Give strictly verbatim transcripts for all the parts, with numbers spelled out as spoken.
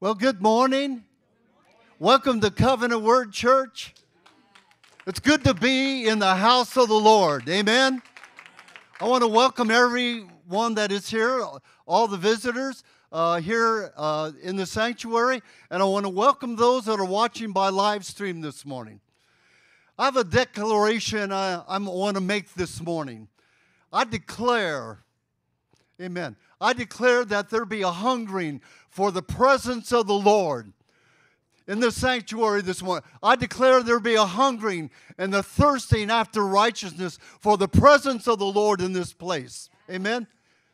Well, good morning. Welcome to Covenant Word Church. It's good to be in the house of the Lord. Amen. I want to welcome everyone that is here, all the visitors uh, here uh, in the sanctuary, and I want to welcome those that are watching by live stream this morning. I have a declaration I, I want to make this morning. I declare, amen, I declare that there be a hungering for the presence of the Lord in the sanctuary this morning. I declare there be a hungering and the thirsting after righteousness for the presence of the Lord in this place. Amen.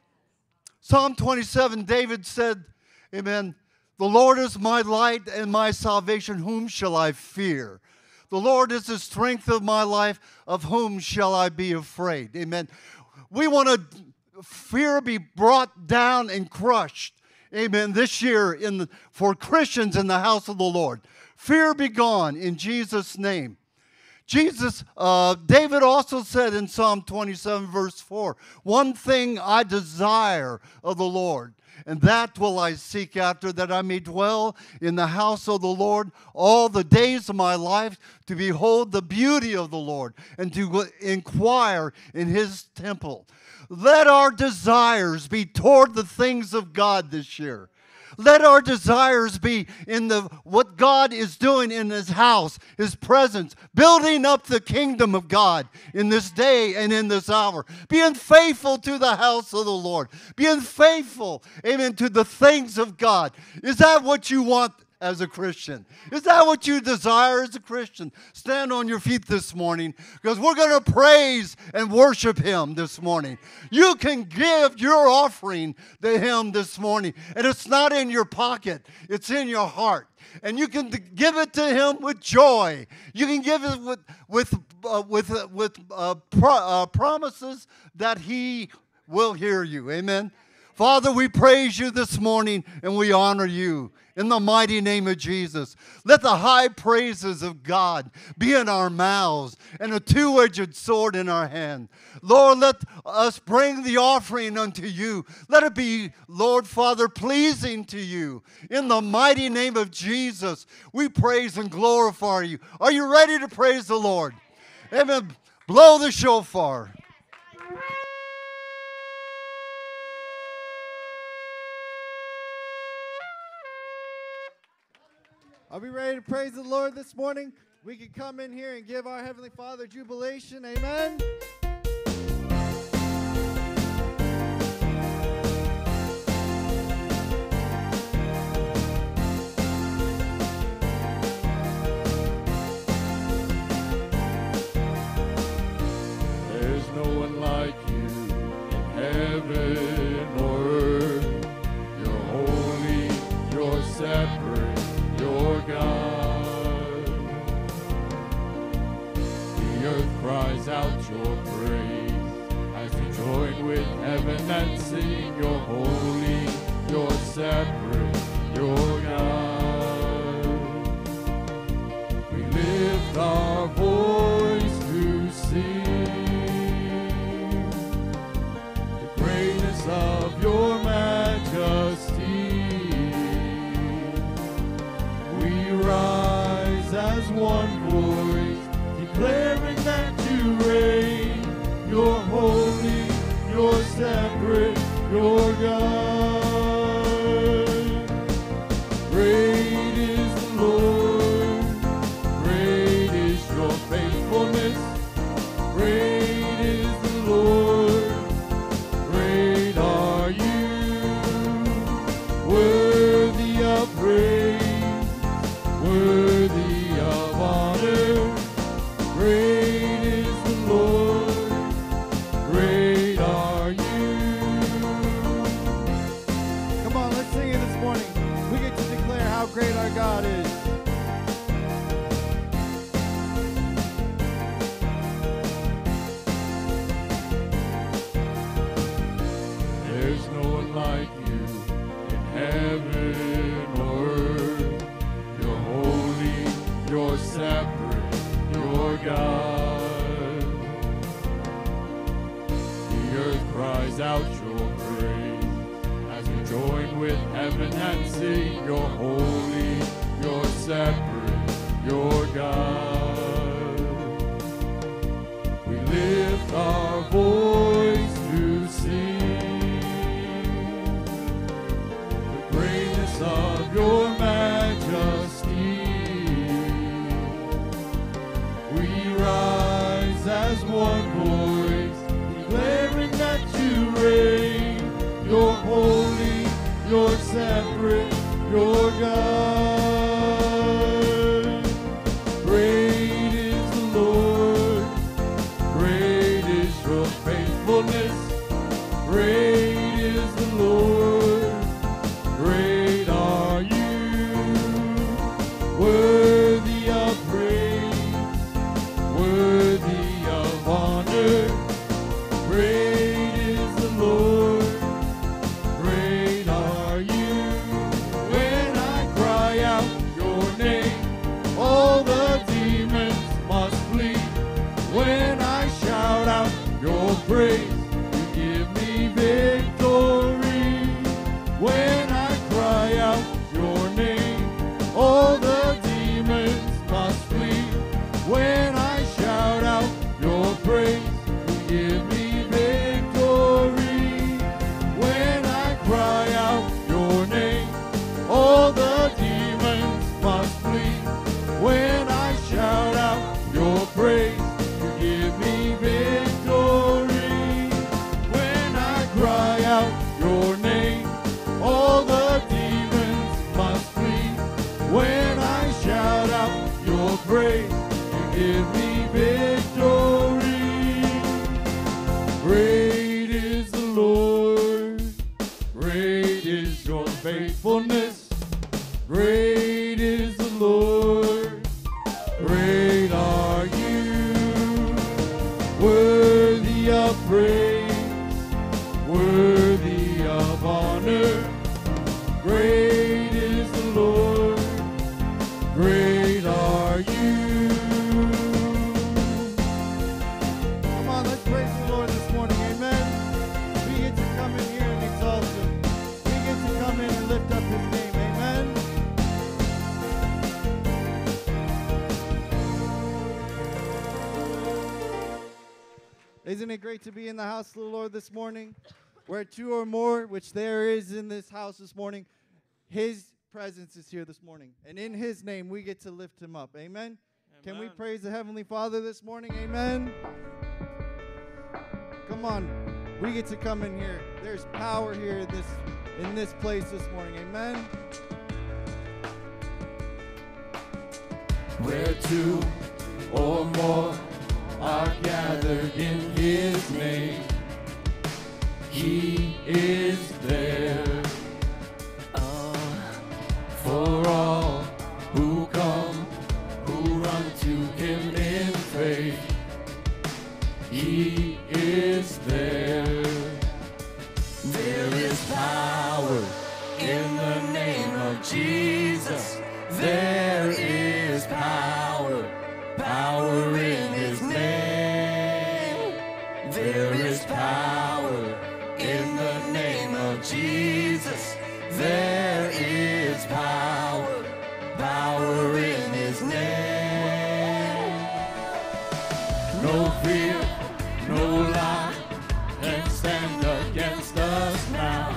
Psalm twenty-seven, David said, amen, the Lord is my light and my salvation, whom shall I fear? The Lord is the strength of my life, of whom shall I be afraid? Amen. We want to fear be brought down and crushed. Amen. This year in the, for Christians in the house of the Lord. Fear be gone in Jesus' name. Jesus, uh, David also said in Psalm twenty-seven, verse four, one thing I desire of the Lord, and that will I seek after, that I may dwell in the house of the Lord all the days of my life, to behold the beauty of the Lord, and to inquire in his temple. Let our desires be toward the things of God this year. Let our desires be in the what God is doing in his house, his presence, building up the kingdom of God in this day and in this hour. Being faithful to the house of the Lord. Being faithful, amen, to the things of God. Is that what you want as a Christian? Is that what you desire as a Christian? Stand on your feet this morning, because we're going to praise and worship him this morning. You can give your offering to him this morning, and it's not in your pocket, it's in your heart. And you can give it to him with joy. You can give it with with uh, with uh, with uh, pro- uh, promises that he will hear you. Amen. Father, we praise you this morning and we honor you in the mighty name of Jesus. Let the high praises of God be in our mouths and a two-edged sword in our hand. Lord, let us bring the offering unto you. Let it be, Lord Father, pleasing to you. In the mighty name of Jesus, we praise and glorify you. Are you ready to praise the Lord? Amen. Blow the shofar. Are we ready to praise the Lord this morning? We can come in here and give our Heavenly Father jubilation. Amen. There's no one like you in heaven or earth. You're holy, you're separate. Your God, the earth cries out your praise as we join with heaven and sing. You're holy, you're separate, your God. We lift our voice to sing the greatness of your majesty. Rise as one voice, declaring that you reign. You're holy, you're separate, you're God. Great is the Lord, great is your faithfulness. Great is the Lord, great are you, worthy of praise. Worthy of honor, great is the Lord, great are you. Come on, let's sing it this morning. We get to declare how great our God is. There's no one like you in heaven or earth. You're separate, you're God. The earth cries out your praise as we join with heaven and sing, you're holy, you're separate, you're God. We lift our voice to sing the greatness of your majesty. We rise as one voice, declaring that you reign. You're holy, you're separate, you're God. Great is the Lord, great is your faithfulness. Great is the Lord, great are you. Worthy of praise, worthy of honor. Great is the Lord, great are you. When I cry out your name, all the demons must flee. When I shout out your praise, you give me victory. When I cry out your name, all the demons must flee. When I shout out your praise, you give me victory. When I cry out your name, all the demons must flee. When I shout out your praise, you give me victory. When I cry out your name, all the demons must flee. When I shout out your praise, you give me victory. Great is the Lord, great is your faithfulness. Great is the Lord, great are you. Worthy of praise, worthy of honor. Great is the Lord, great are you. Come on, let's praise the Lord this morning. Amen. We get to come in here and exalt him. We get to come in and lift up his name. Amen. Isn't it great to be in the house of the Lord this morning? Where two or more, which there is in this house this morning, his presence is here this morning. And in his name, we get to lift him up. Amen? Amen. Can we praise the Heavenly Father this morning? Amen. Come on. We get to come in here. There's power here in this, in this place this morning. Amen. Where two or more are gathered in his name, he is there. Uh, for all who come, who run to him in faith, he is there. There is power in the name of Jesus. There is power, power in his name. There is power in the name of Jesus. There is power, power in his name. No fear, no lie can stand against us now.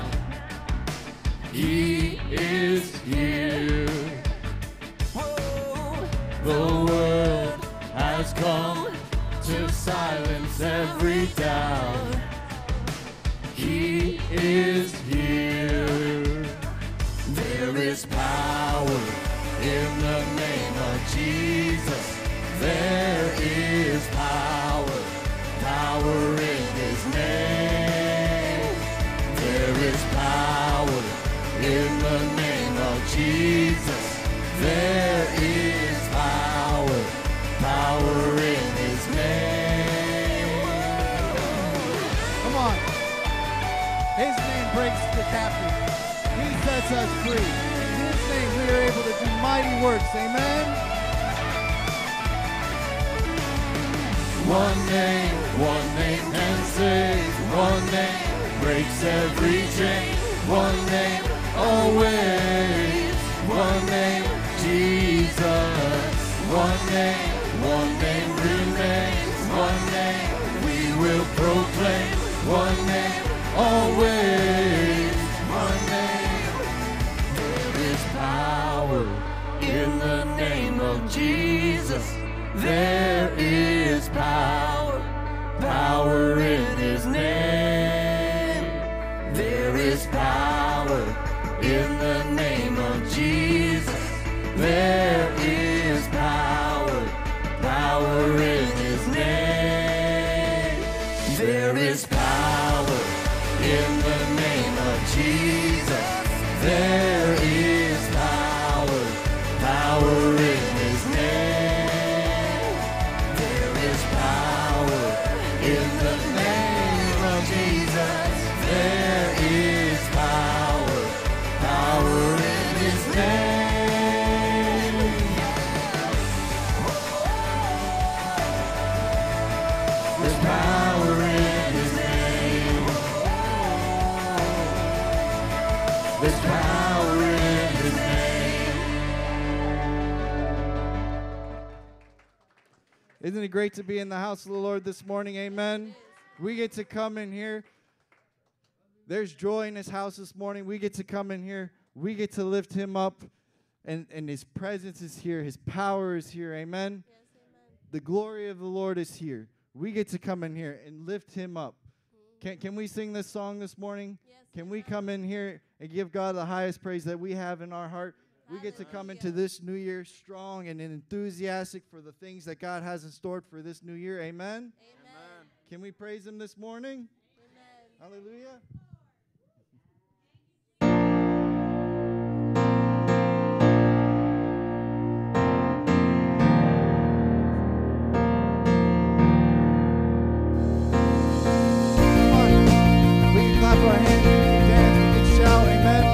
He is here. The world has come to silence every doubt. He is here. There is power in the name of Jesus. There is power, power in his name. There is power in the name of Jesus. There is power, power in his name. Come on. His name breaks the captive. He sets us free. In his name we are able to do mighty works. Amen. One name, one name can save. One name breaks every chain. One name always. One name, Jesus. One name, one name remains. One name we will proclaim. One name, always. One name. There is power in the name of Jesus. There is power, power in His name. There is power in the name of Jesus. There is power, power in His name. There is power in the name of Jesus. There is power, power in His name. There is power in the name of Jesus. There is power, power in His name. There's power in His name. There's power in His name. Isn't it great to be in the house of the Lord this morning? Amen. We get to come in here. There's joy in His house this morning. We get to come in here. We get to lift Him up. And, and His presence is here. His power is here. Amen. Yes, amen. The glory of the Lord is here. We get to come in here and lift Him up. Can, can we sing this song this morning? Yes, Can we amen. come in here and give God the highest praise that we have in our heart? We get to come into Hallelujah. this new year strong and enthusiastic for the things that God has in store for this new year. Amen. Amen. Can we praise Him this morning? Amen. Hallelujah. Come on. We can clap our hands, we can dance, we can shout. Amen.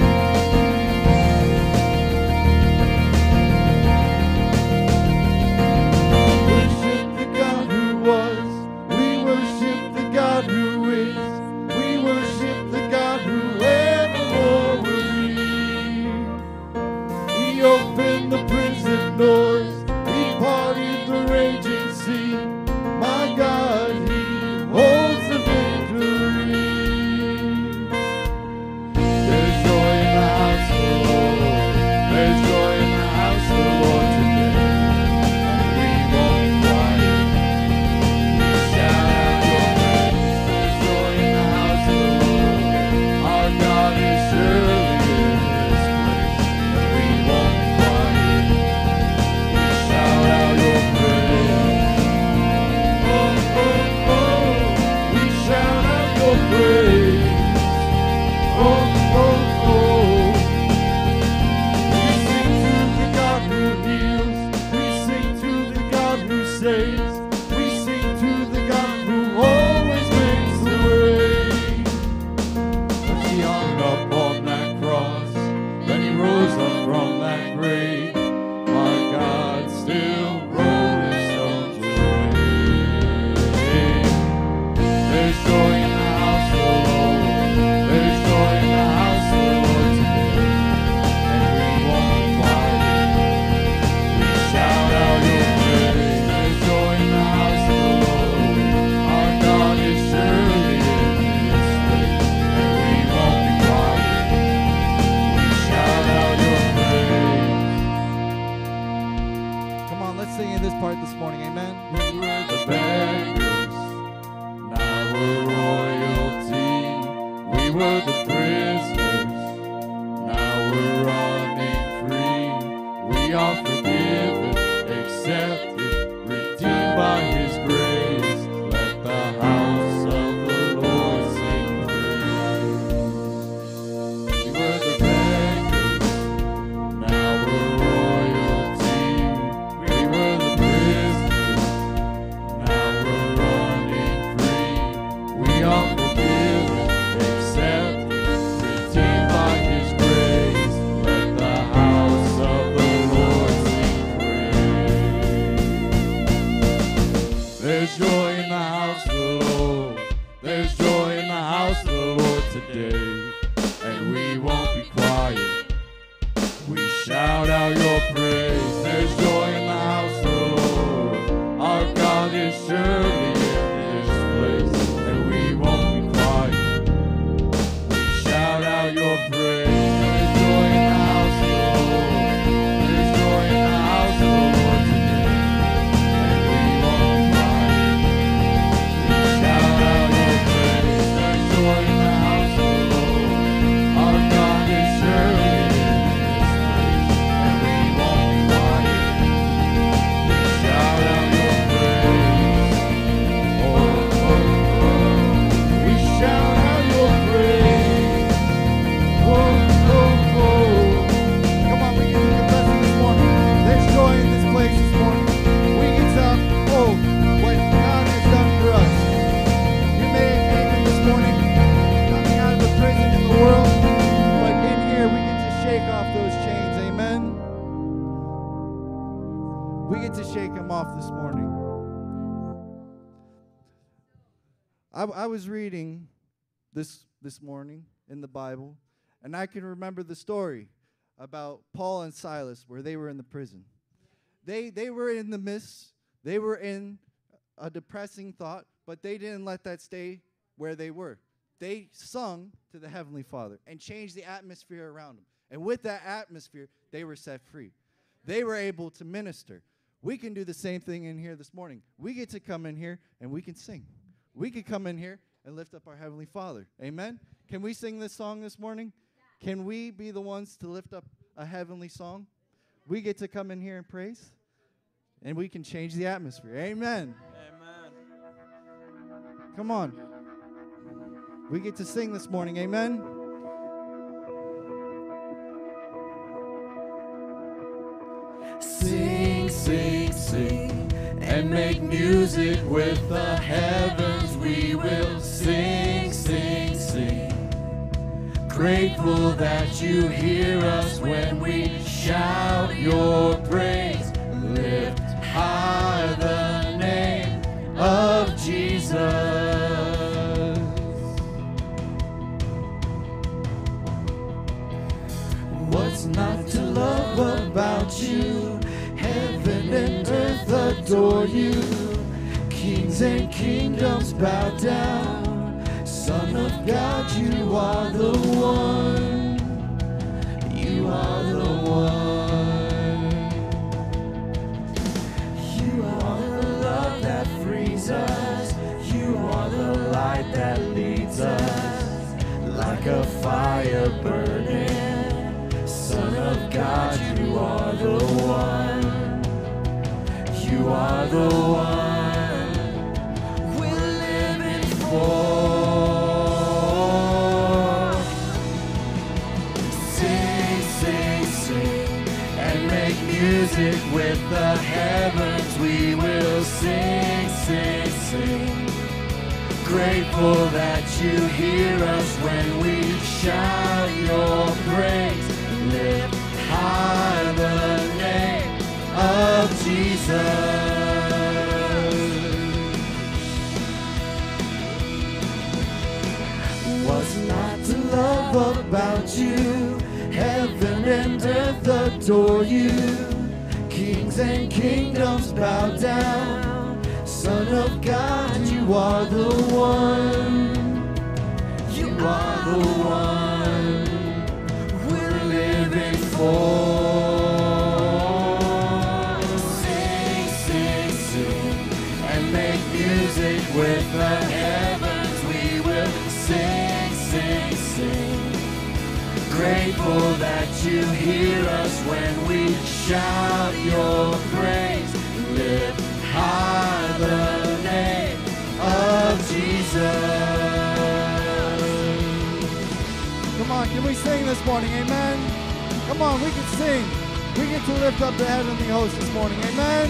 Worship the God who was. We worship the God who is. We worship the God who evermore will be. He opened the prison doors. He parted the raging sea. My God, He holds the victory. There's joy in the house of the Lord. There's joy in the house of the Lord today. We won't be quiet. We shout out your praise. There's joy in the house of the Lord. Our God is surely in this place. We won't be quiet. We shout out your praise. Oh, oh, oh. We shout out your praise. Oh, oh, oh. We sing to the God who heals. We sing to the God who saves. We sing to the God who always makes the way. As He hung up on that cross, then He rose up from that grave. My God, still rolling stones away. There's joy in the house of the Lord. There's joy in the house of the Lord today. And we won't be quiet. We shout out your praise. There's joy in the house of the Lord. Our God is surely in this place. And we won't be quiet. We shout out your praise. Come on, let's sing in this part this morning. Amen. We were the beggars, now we're royalty. We were the prisoners, now we're running free. We are forgiven, accepted, redeemed by His grace. Let the house of the Lord sing praise. We were the beggars, now we're royalty. We were the prisoners, now we're running free. We are forgiven, accepted, redeemed by His grace. Let the house of the Lord sing praise. There's joy in the house of the Lord. There's joy in the house of the Lord today. And we won't be quiet. We get to shake them off this morning. I, I was reading this this morning in the Bible, and I can remember the story about Paul and Silas where they were in the prison. They they were in the midst, they were in a depressing thought, but they didn't let that stay where they were. They sung to the Heavenly Father and changed the atmosphere around them. And with that atmosphere, they were set free. They were able to minister. We can do the same thing in here this morning. We get to come in here and we can sing. We can come in here and lift up our Heavenly Father. Amen? Can we sing this song this morning? Can we be the ones to lift up a heavenly song? We get to come in here and praise, and we can change the atmosphere. Amen. Amen. Come on. We get to sing this morning. Amen. Sing, sing, sing, and make music with the heavens. We will sing, sing, sing. Grateful that you hear us when we shout your praise. Lift high the name of Jesus. What's not to love about you? Heaven and earth adore you. Kings and kingdoms bow down. Son of God, you are the one. You are the one. You are the love that frees us. You are the light that leads us. Like a fire burning. Son of God, you are the one. You are the one we're living for. Sing, sing, sing, and make music with the heavens. We will sing, sing, sing. Grateful that you hear us when we shout your praise. Lift high the name of Jesus. What's not to love about you? Heaven and earth adore you. Kings and kingdoms bow down. Son of God, you are the one. You are the one we're living for. Sing, sing, sing, and make music with the heavens. We will sing, sing, sing. Grateful that you hear us when we shout your praise. Lift high the name of Jesus. Come on, can we sing this morning? Amen. Come on, we can sing. We get to lift up the heavenly host this morning. Amen.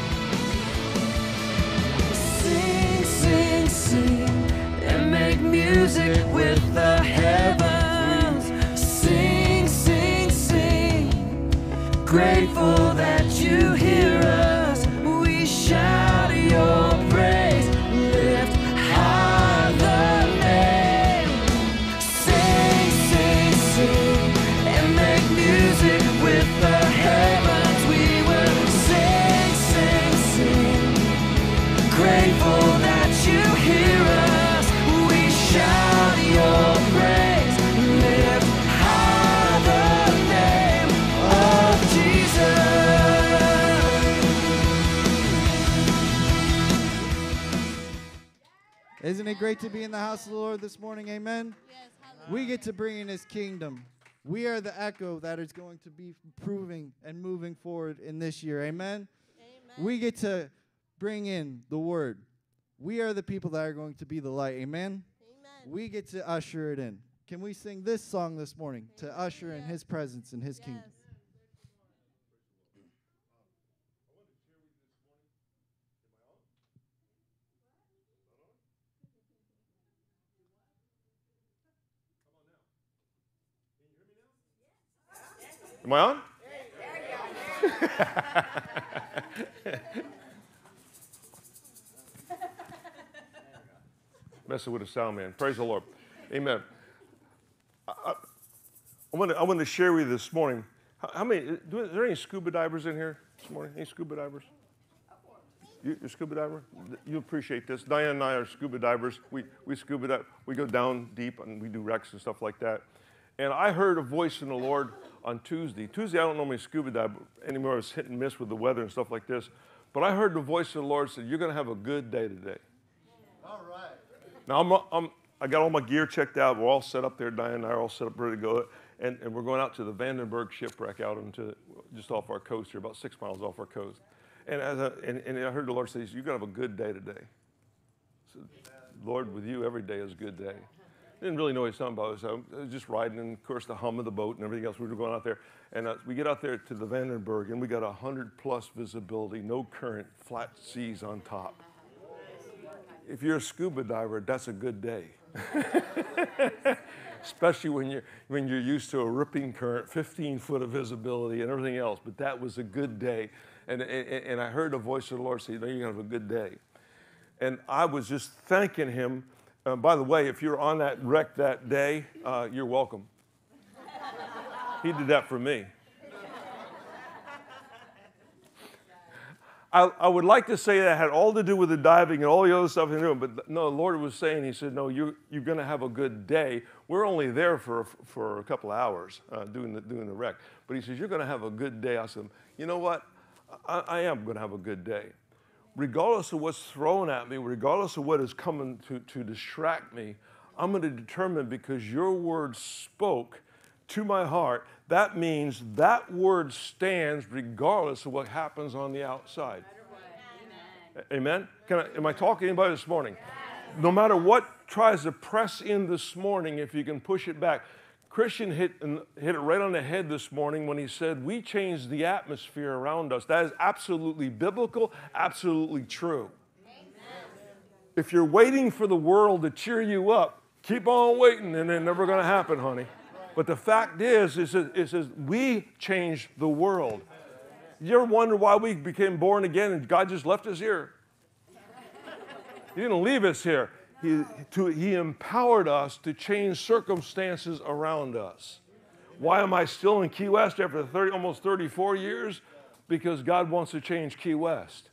Sing, sing, sing, and make music with the heavens. Sing, sing, sing. Grateful that you hear us. We shout your praise. Lift high the name. Sing, sing, sing, and make music with the heavens. We will sing, sing, sing. Grateful that you hear us. We shout your praise. Lift high the name of Jesus. Isn't it great to be in the house of the Lord this morning? Amen. Yes, hallelujah. We get to bring in his kingdom. We are the echo that is going to be proving and moving forward in this year. Amen. Amen. We get to bring in the word. We are the people that are going to be the light. Amen. Amen. We get to usher it in. Can we sing this song this morning to usher in Hallelujah. his presence and his Yes. kingdom? Am I on? Messing with the sound man. Praise the Lord. Amen. I, I, I, want to, I want to share with you this morning. How, how many, is there any scuba divers in here this morning? Any scuba divers? You, you're a scuba diver? You appreciate this. Diane and I are scuba divers. We, we scuba dive. We go down deep and we do wrecks and stuff like that. And I heard a voice from the Lord on Tuesday. Tuesday, I don't normally scuba dive anymore. I was hit and miss with the weather and stuff like this. But I heard the voice of the Lord say, you're going to have a good day today. All right. Now, I'm, I'm, I got all my gear checked out. We're all set up there. Diane and I are all set up, ready to go. And, and we're going out to the Vandenberg shipwreck out into just off our coast here, about six miles off our coast. And, as I, and, and I heard the Lord say, you're going to have a good day today. I said, Lord, with you, every day is a good day. I didn't really know what he was talking about. So I was just riding, and of course, the hum of the boat and everything else. We were going out there. And uh, we get out there to the Vandenberg, and we got one hundred plus visibility, no current, flat seas on top. If you're a scuba diver, that's a good day. Especially when you're, when you're used to a ripping current, fifteen foot of visibility and everything else. But that was a good day. And, and, and I heard the voice of the Lord say, no, you're going to have a good day. And I was just thanking him. Uh, by the way, if you're on that wreck that day, uh, you're welcome. He did that for me. I, I would like to say that had all to do with the diving and all the other stuff, but no, the Lord was saying, he said, no, you're, you're going to have a good day. We're only there for, for a couple of hours uh, doing, the, doing the wreck. But he says, you're going to have a good day. I said, you know what? I, I am going to have a good day. Regardless of what's thrown at me, regardless of what is coming to, to distract me, I'm going to determine, because your word spoke to my heart, that means that word stands regardless of what happens on the outside. Amen? Can I, am I talking to anybody this morning? No matter what tries to press in this morning, if you can push it back. Christian hit, hit it right on the head this morning when he said, we change the atmosphere around us. That is absolutely biblical, absolutely true. If you're waiting for the world to cheer you up, keep on waiting, and it's never going to happen, honey. But the fact is, is it, it says we changed the world. You ever wonder why we became born again and God just left us here? He didn't leave us here. He, to, he empowered us to change circumstances around us. Why am I still in Key West after thirty, almost thirty-four years? Because God wants to change Key West.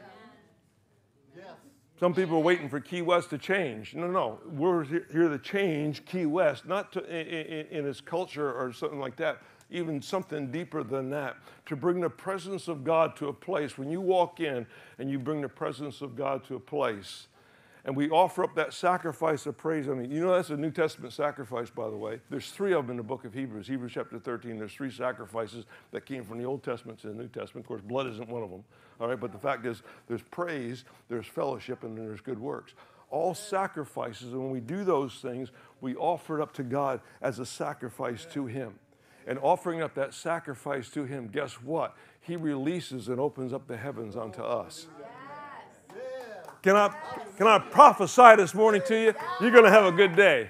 Some people are waiting for Key West to change. No, no, we're here to change Key West, not to, in, in its culture or something like that, even something deeper than that, to bring the presence of God to a place. When you walk in and you bring the presence of God to a place, and we offer up that sacrifice of praise. I mean, you know that's a New Testament sacrifice, by the way. There's three of them in the book of Hebrews. Hebrews chapter thirteen, there's three sacrifices that came from the Old Testament to the New Testament. Of course, blood isn't one of them. All right, but the fact is there's praise, there's fellowship, and then there's good works. All sacrifices, and when we do those things, we offer it up to God as a sacrifice to him. And offering up that sacrifice to him, guess what? He releases and opens up the heavens unto us. Can I, can I prophesy this morning to you? You're going to have a good day.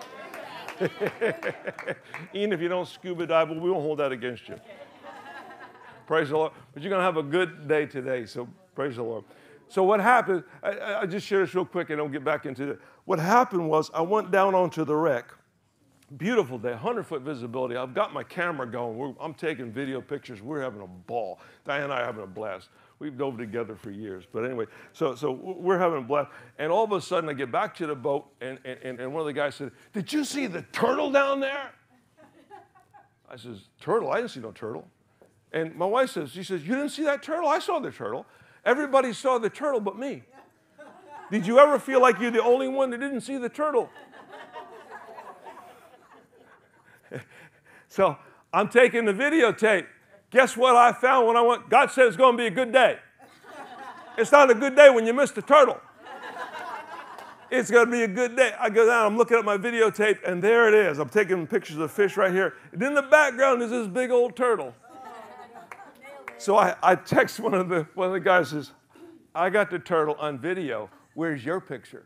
Even if you don't scuba dive, we won't hold that against you. Praise the Lord. But you're going to have a good day today, so praise the Lord. So what happened, I, I just share this real quick and I'll get back into it. What happened was I went down onto the wreck. Beautiful day, one hundred foot visibility. I've got my camera going. We're, I'm taking video pictures. We're having a ball. Diane and I are having a blast. We've dove together for years. But anyway, so, so we're having a blast. And all of a sudden, I get back to the boat, and, and, and one of the guys said, did you see the turtle down there? I says, turtle? I didn't see no turtle. And my wife says, she says, you didn't see that turtle? I saw the turtle. Everybody saw the turtle but me. Did you ever feel like you're the only one that didn't see the turtle? So I'm taking the videotape. Guess what I found when I went? God said it's going to be a good day. It's not a good day when you miss the turtle. It's going to be a good day. I go down, I'm looking at my videotape, and there it is. I'm taking pictures of the fish right here. And in the background is this big old turtle. So I, I text one of the one of the guys, says, I got the turtle on video. Where's your picture?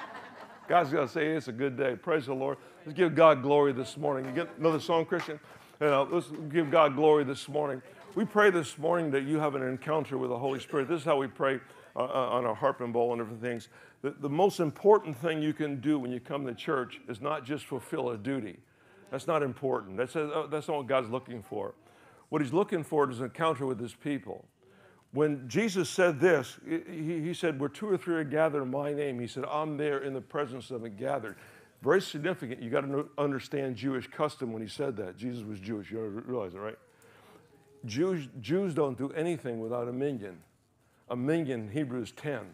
God's going to say it's a good day. Praise the Lord. Let's give God glory this morning. You get another song, Christian? You know, let's give God glory this morning. We pray this morning that you have an encounter with the Holy Spirit. This is how we pray uh, on our harp and bowl and different things. The, the most important thing you can do when you come to church is not just fulfill a duty. That's not important. That's, uh, that's not what God's looking for. What he's looking for is an encounter with his people. When Jesus said this, he, he said, where two or three are gathered in my name, he said, I'm there in the presence of them gathered. Very significant. You got to understand Jewish custom when he said that. Jesus was Jewish. You realize it, right? Jews, Jews don't do anything without a minyan. A minyan in Hebrew is ten.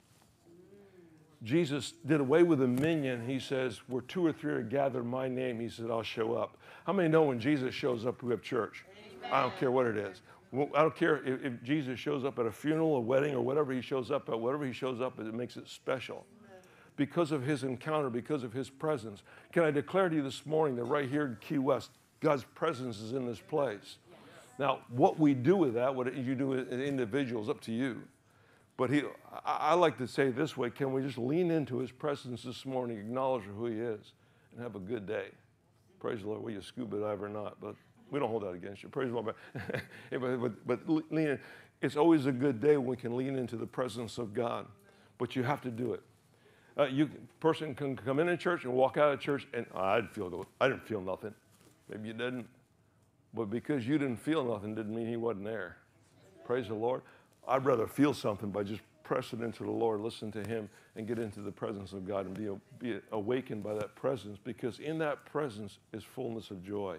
Jesus did away with a minyan. He says, where two or three are gathered in my name, he said, I'll show up. How many know when Jesus shows up, we have church? Amen. I don't care what it is. I don't care if, if Jesus shows up at a funeral, a wedding, or whatever he shows up at, whatever he shows up at, it makes it special. Amen. Because of his encounter, because of his presence. Can I declare to you this morning that right here in Key West, God's presence is in this place. Yes. Now, what we do with that, what you do as individuals, up to you. But he, I, I like to say it this way, can we just lean into his presence this morning, acknowledge who he is, and have a good day? Praise the Lord, whether you scuba dive or not, but we don't hold that against you. Praise the Lord. but, but, but lean in. It's always a good day when we can lean into the presence of God, but you have to do it. Uh, you person can come in a church and walk out of church, and oh, I didn't feel I didn't feel nothing. Maybe you didn't, but because you didn't feel nothing didn't mean he wasn't there. Praise the Lord. I'd rather feel something by just pressing into the Lord, listen to him, and get into the presence of God and be, be awakened by that presence, because in that presence is fullness of joy.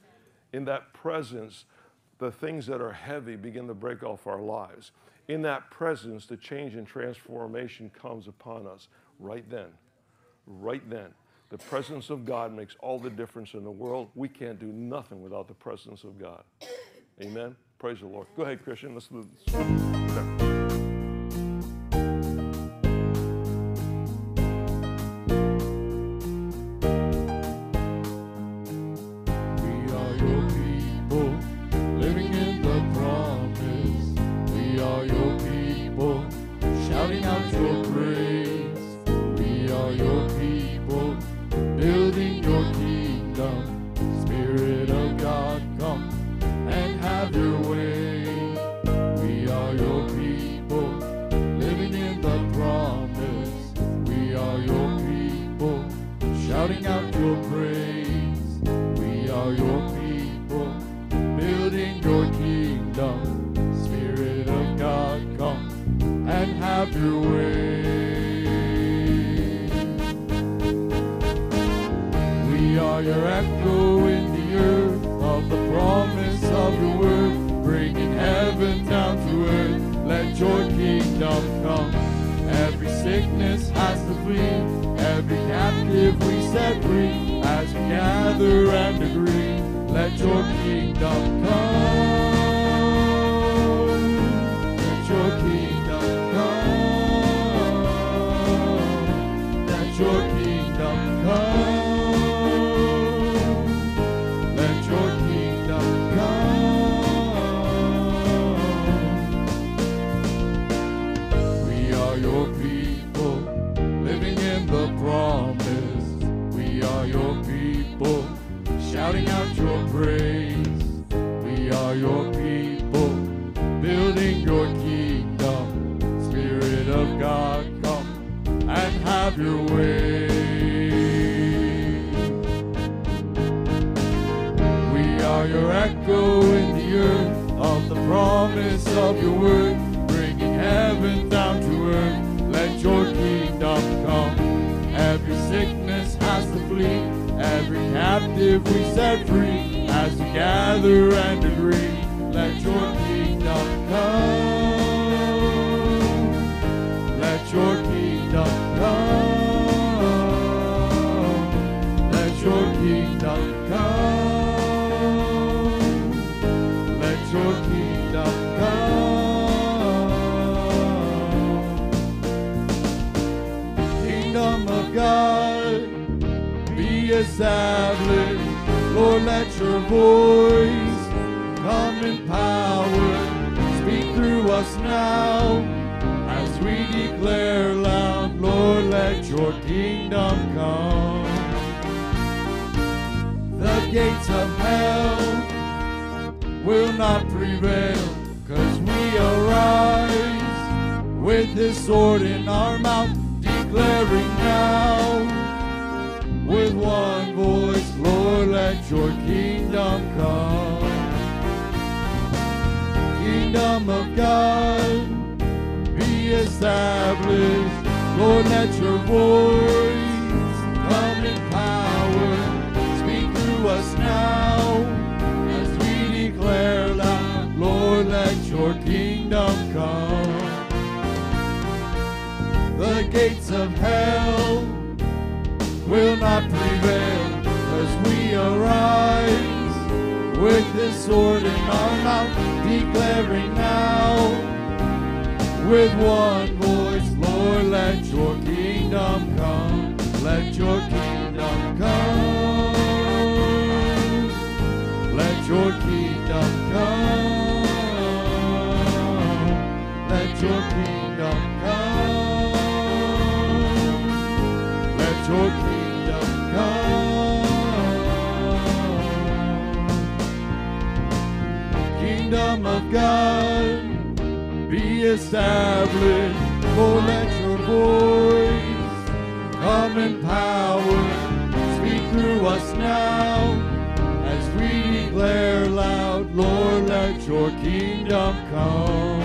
In that presence, the things that are heavy begin to break off our lives. In that presence, the change and transformation comes upon us right then. Right then. The presence of God makes all the difference in the world. We can't do nothing without the presence of God. Amen? Praise the Lord. Go ahead, Christian. Let's move. The gates of hell will not prevail, 'cause we arise with this sword in our mouth, declaring now with one voice, Lord, let your kingdom come. Kingdom of God be established. Lord, let your voice come in power. Speak through us now as we declare loud, Lord, let your kingdom come. The gates of hell will not prevail, 'cause we arise with this sword in our mouth, declaring now with one voice, Lord, let your kingdom come. Let your kingdom come. Let your kingdom come. Let your kingdom come. Let your kingdom come. Kingdom of God be established. Lord, let your voice come in power. Speak through us now as we declare loud, Lord, let your kingdom come.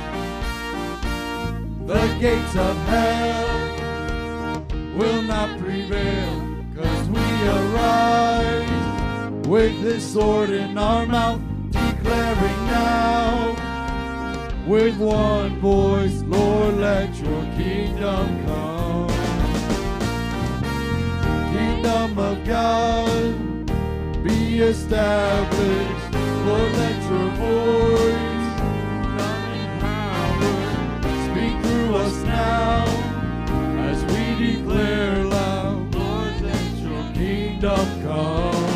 The gates of hell will not prevail, 'cause we arise with this sword in our mouth, declaring now with one voice, Lord, let your kingdom come. Kingdom of God be established. Lord, let your voice come in power. Speak through us now as we declare loud, Lord, let your kingdom come.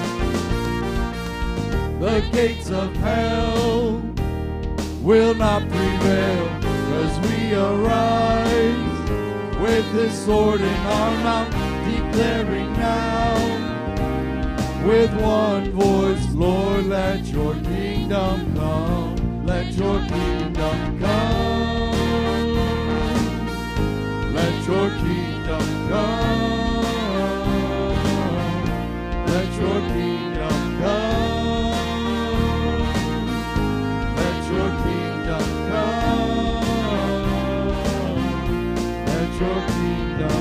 The gates of hell will not prevail, 'cause we arise with this sword in our mouth, declaring now with one voice, Lord, let your kingdom come. Let your kingdom come. Let your kingdom come. Let your kingdom come. Let your kingdom come. Let your kingdom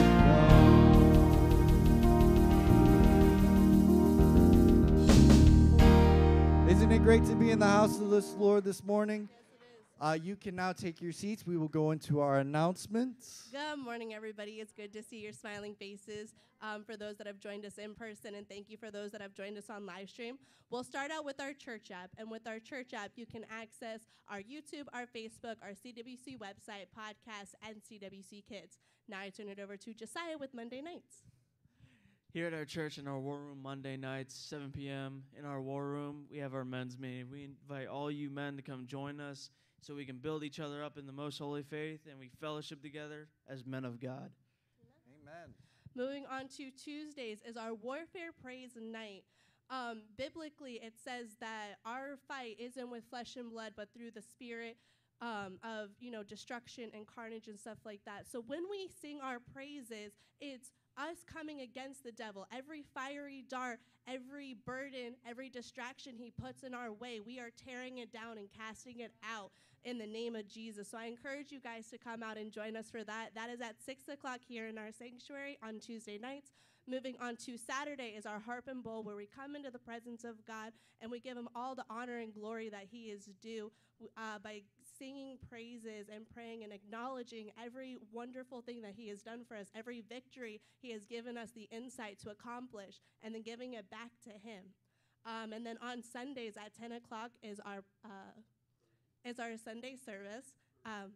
come. Isn't it great to be in the house of this Lord this morning? Uh, you can now take your seats. We will go into our announcements. Good morning, everybody. It's good to see your smiling faces um, for those that have joined us in person, and thank you for those that have joined us on live stream. We'll start out with our church app, and with our church app, you can access our YouTube, our Facebook, our C W C website, podcasts, and C W C Kids. Now I turn it over to Josiah with Monday Nights. Here at our church in our war room Monday nights, seven p.m. in our war room, we have our men's meeting. We invite all you men to come join us so we can build each other up in the most holy faith and we fellowship together as men of God. Amen. Moving on to Tuesdays is our Warfare Praise Night. Um, biblically, it says that our fight isn't with flesh and blood, but through the spirit um, of, you know, destruction and carnage and stuff like that. So when we sing our praises, it's us coming against the devil. Every fiery dart, every burden, every distraction he puts in our way, we are tearing it down and casting it out in the name of Jesus. So I encourage you guys to come out and join us for that. That is at six o'clock here in our sanctuary on Tuesday nights. Moving on to Saturday is our Harp and Bowl, where we come into the presence of God and we give him all the honor and glory that he is due uh, by singing praises and praying and acknowledging every wonderful thing that he has done for us, every victory he has given us the insight to accomplish, and then giving it back to him. Um, and then on Sundays at ten o'clock is our uh, is our Sunday service. Um,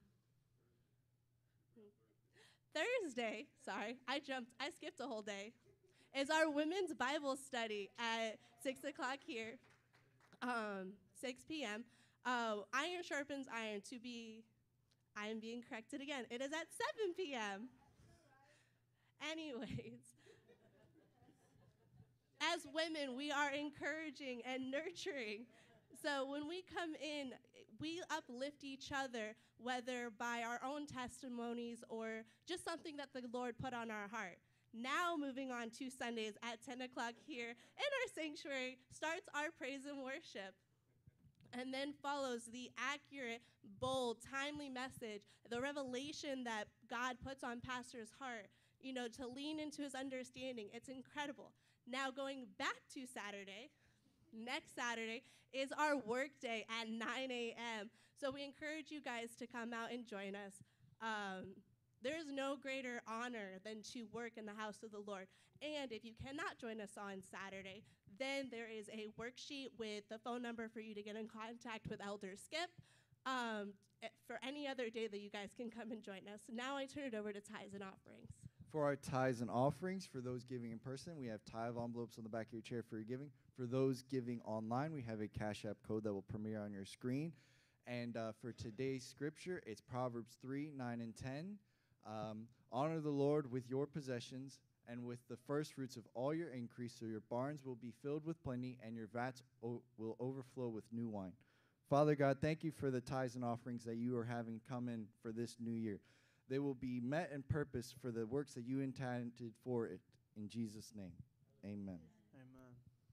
Thursday, sorry, I jumped, I skipped a whole day, is our women's Bible study at six o'clock here, um, six p.m. Uh, iron sharpens iron. To be, I am being corrected again. It is at seven p.m. Anyways, As women, we are encouraging and nurturing. So when we come in, we uplift each other, whether by our own testimonies or just something that the Lord put on our heart. Now, moving on to Sundays at ten o'clock here in our sanctuary, starts our praise and worship. And then follows the accurate, bold, timely message, the revelation that God puts on Pastor's heart, you know, to lean into his understanding. It's incredible. Now, going back to Saturday, next Saturday is our work day at nine a.m. So we encourage you guys to come out and join us. Um, there is no greater honor than to work in the house of the Lord. And if you cannot join us on Saturday, then there is a worksheet with the phone number for you to get in contact with Elder Skip um, for any other day that you guys can come and join us. Now I turn it over to tithes and offerings. For our tithes and offerings, for those giving in person, we have tithe envelopes on the back of your chair for your giving. For those giving online, we have a Cash App code that will premiere on your screen. And uh, for today's scripture, it's Proverbs three, nine, and ten. Um, honor the Lord with your possessions and with the first fruits of all your increase, so your barns will be filled with plenty and your vats o- will overflow with new wine. Father God, thank you for the tithes and offerings that you are having come in for this new year. They will be met in purpose for the works that you intended for it. In Jesus' name, amen. Amen.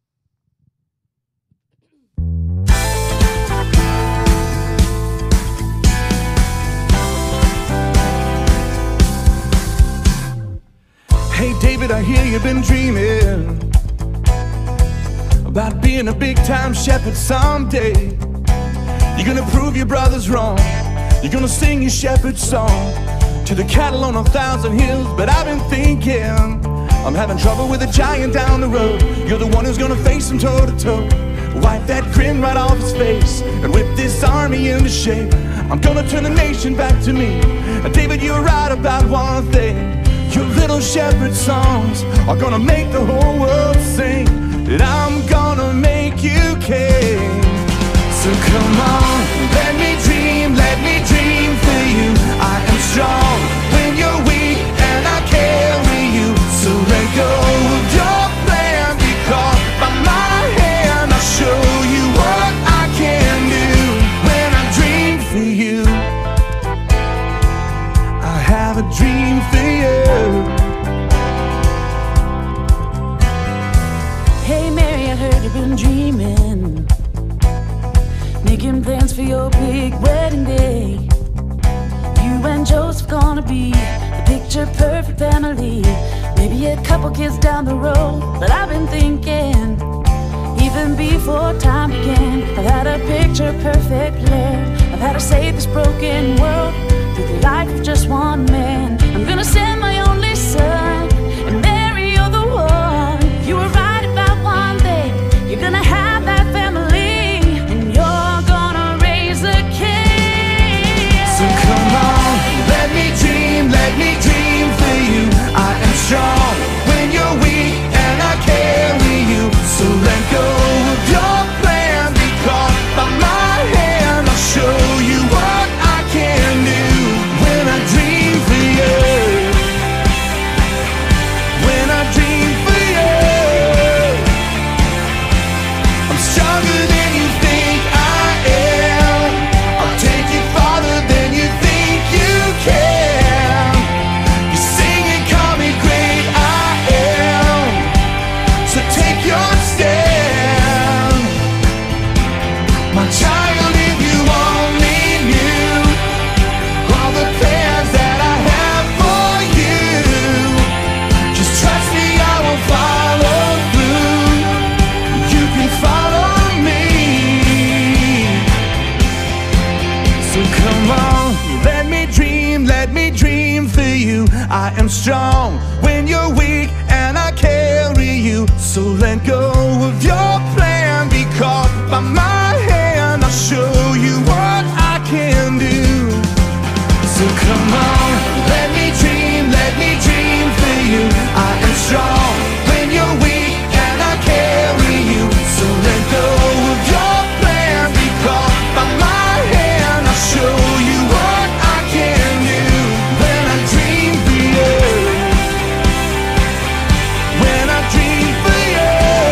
Hey David, I hear you've been dreaming about being a big-time shepherd someday. You're gonna prove your brothers wrong. You're gonna sing your shepherd song to the cattle on a thousand hills. But I've been thinking, I'm having trouble with a giant down the road. You're the one who's gonna face him toe to toe. Wipe that grin right off his face and whip this army into shape. I'm gonna turn the nation back to me. And David, you're right about one thing. Your little shepherd songs are gonna make the whole world sing that I'm gonna make you king. So come on, let me dream, let me dream for you. I am strong when you're weak and I carry you. So let go of your plan, be caught by my hand. I'll show you what I can do when I dream for you. I have a dream for you. Hey Mary, I heard you've been dreaming, making plans for your big wedding day. You and Joseph gonna be the picture perfect family. Maybe a couple kids down the road. But I've been thinking, even before time began, I've had a picture perfect land. I've had to save this broken world through the life of just one man. I'm gonna send my only son, and Mary, you're the one. You were right about one thing, you're gonna have that family, and you're gonna raise a king. So come on, let me dream, let me dream for you. I am strong when you're weak and I carry you. So let go of your plan, be caught by my hand. I'll show you what I can do when I dream for you. When I dream for you, I'm stronger than you think I am. I'll take you farther than you think you can. You sing and call me great I am. So take your stand, my child, if you only knew all the plans that I have for you. Just trust me, I will follow through. You can follow me. So come on, let me dream, let me dream for you. I am strong when you're weak and I carry you. So let go of your plan, be caught by my hand. I'll show you what I can do. So come on, let me dream, let me dream for you. I am strong when you're weak and I carry you. So let go of your plan, be caught by my hand. I'll show you what I can do when I dream for you. When I dream for you.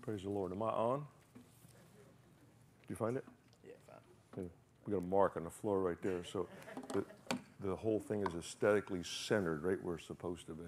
Praise the Lord. Am I on? Did you find it? Yeah, fine. Okay. We got a mark on the floor right there, so the, the whole thing is aesthetically centered right where it's supposed to be.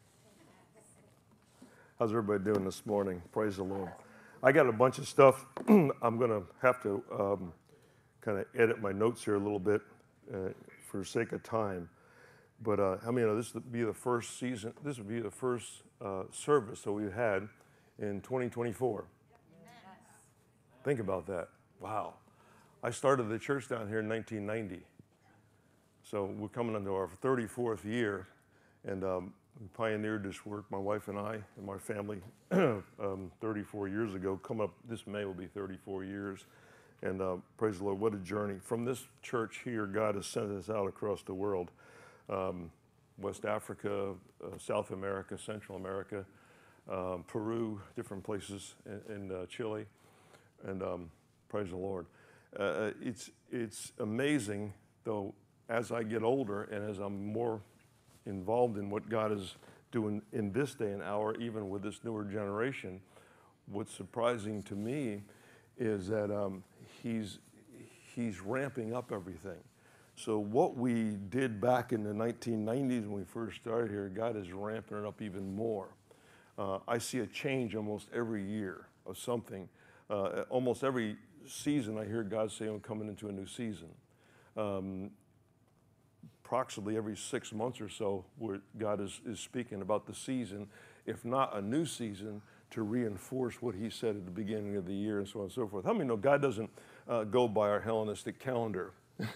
How's everybody doing this morning? Praise the Lord. I got a bunch of stuff. I'm going to have to um, kind of edit my notes here a little bit uh, for the sake of time. But uh, how many know this would be the first season, this would be the first uh, service that we've had in twenty twenty-four. Yes. Think about that. Wow. I started the church down here in nineteen ninety. So we're coming into our thirty-fourth year, and um, we pioneered this work, my wife and I and my family, um, thirty-four years ago. Come up, this May will be thirty-four years. And uh, praise the Lord, what a journey. From this church here, God has sent us out across the world. Um, West Africa, uh, South America, Central America, um, Peru, different places in, in uh, Chile. And um, praise the Lord. Uh, it's, it's amazing, though, as I get older and as I'm more involved in what God is doing in this day and hour, even with this newer generation, what's surprising to me is that um, he's, he's ramping up everything. So what we did back in the nineteen nineties when we first started here, God is ramping it up even more. Uh, I see a change almost every year of something. Uh, almost every season I hear God say I'm coming into a new season. Um, approximately every six months or so, where God is, is speaking about the season, if not a new season, to reinforce what he said at the beginning of the year and so on and so forth. How many know God doesn't uh, go by our Hellenistic calendar?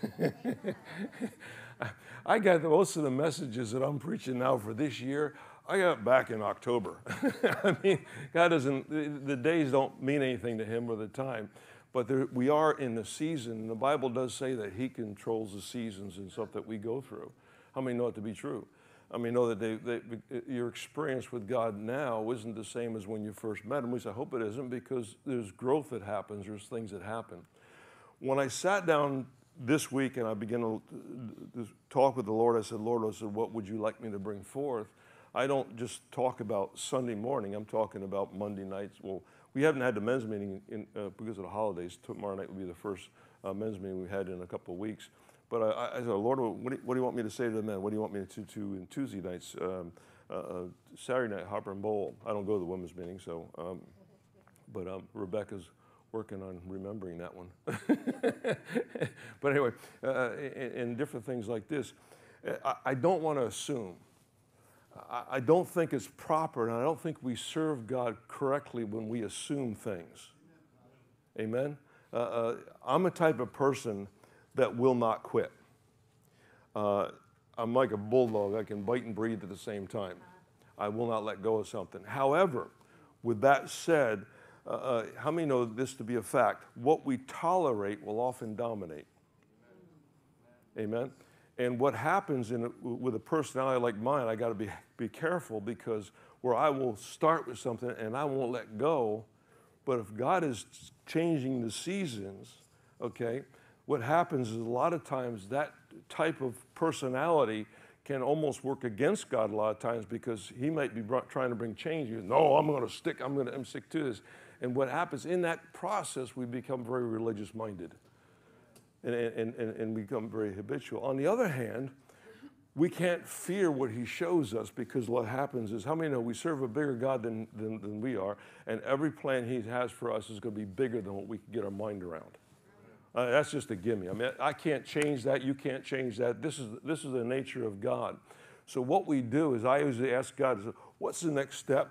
I got the, most of the messages that I'm preaching now for this year, I got back in October. I mean, God doesn't, the, the days don't mean anything to him or the time. But there, we are in the season, and the Bible does say that he controls the seasons and stuff that we go through. How many know it to be true? I mean, know that they, they, your experience with God now isn't the same as when you first met him. At least I hope it isn't, because there's growth that happens, there's things that happen. When I sat down this week and I began to, to talk with the Lord, I said, Lord, I said, what would you like me to bring forth? I don't just talk about Sunday morning, I'm talking about Monday nights. Well, we haven't had the men's meeting in, uh, because of the holidays. Tomorrow night will be the first uh, men's meeting we've had in a couple of weeks. But I, I said, Lord, what do, you, what do you want me to say to the men? What do you want me to do in Tuesday nights? Um, uh, uh, Saturday night, Hopper and Bowl. I don't go to the women's meeting, so, um, but um, Rebecca's working on remembering that one. But anyway, uh, in, in different things like this, I, I don't want to assume. I, I don't think it's proper, and I don't think we serve God correctly when we assume things. Amen? Uh, uh, I'm a type of person that will not quit. Uh, I'm like a bulldog. I can bite and breathe at the same time. I will not let go of something. However, with that said, uh, uh, how many know this to be a fact? What we tolerate will often dominate. Amen? And what happens in a, with a personality like mine, I got to be, be careful, because where I will start with something and I won't let go, but if God is changing the seasons, okay, what happens is a lot of times that type of personality can almost work against God a lot of times, because he might be brought, trying to bring change. You no, I'm going to stick, I'm going to I'm stick to this. And what happens in that process, we become very religious minded and, and, and, and become very habitual. On the other hand, we can't fear what he shows us, because what happens is, how many know we serve a bigger God than, than, than we are, and every plan he has for us is going to be bigger than what we can get our mind around. Uh, that's just a gimme. I mean, I can't change that. You can't change that. This is, this is the nature of God. So what we do is, I usually ask God, what's the next step?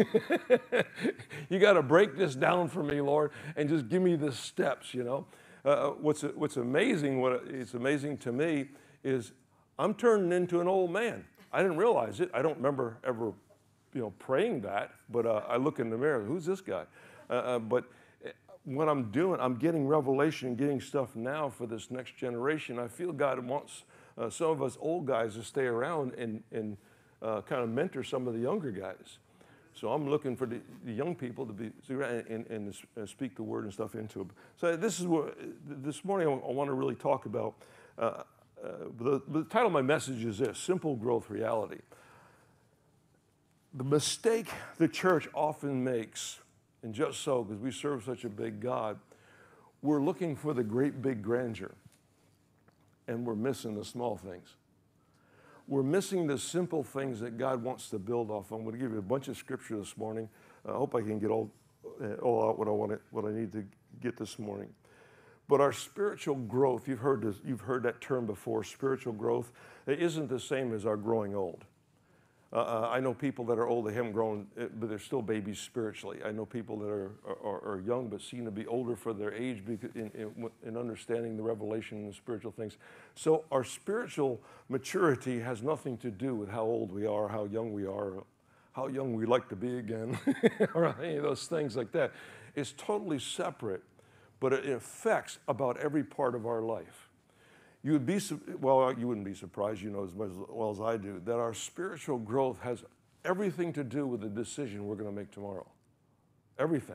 You got to break this down for me, Lord, and just give me the steps, you know. Uh, what's, what's amazing, what it's amazing to me, is I'm turning into an old man. I didn't realize it. I don't remember ever, you know, praying that, but uh, I look in the mirror, who's this guy? Uh, uh, but what I'm doing, I'm getting revelation, getting stuff now for this next generation. I feel God wants uh, some of us old guys to stay around and, and uh, kind of mentor some of the younger guys. So I'm looking for the, the young people to be and, and, and speak the word and stuff into them. So this is what this morning I, I want to really talk about. Uh, uh, the, the title of my message is this: Simple Growth Reality. The mistake the church often makes And just so, because we serve such a big God, we're looking for the great big grandeur, and we're missing the small things. We're missing the simple things that God wants to build off. I'm going to give you a bunch of scripture this morning. I hope I can get all, uh, all out what I want to, what I need to get this morning. But our spiritual growth, you've heard this, you've heard that term before, spiritual growth, it isn't the same as our growing old. Uh, I know people that are old, they haven't grown, but they're still babies spiritually. I know people that are, are, are young but seem to be older for their age in, in, in understanding the revelation and the spiritual things. So our spiritual maturity has nothing to do with how old we are, how young we are, how young we like to be again, or any of those things like that. It's totally separate, but it affects about every part of our life. You would be, well, you wouldn't be surprised, you know as much as well as I do, that our spiritual growth has everything to do with the decision we're going to make tomorrow. Everything.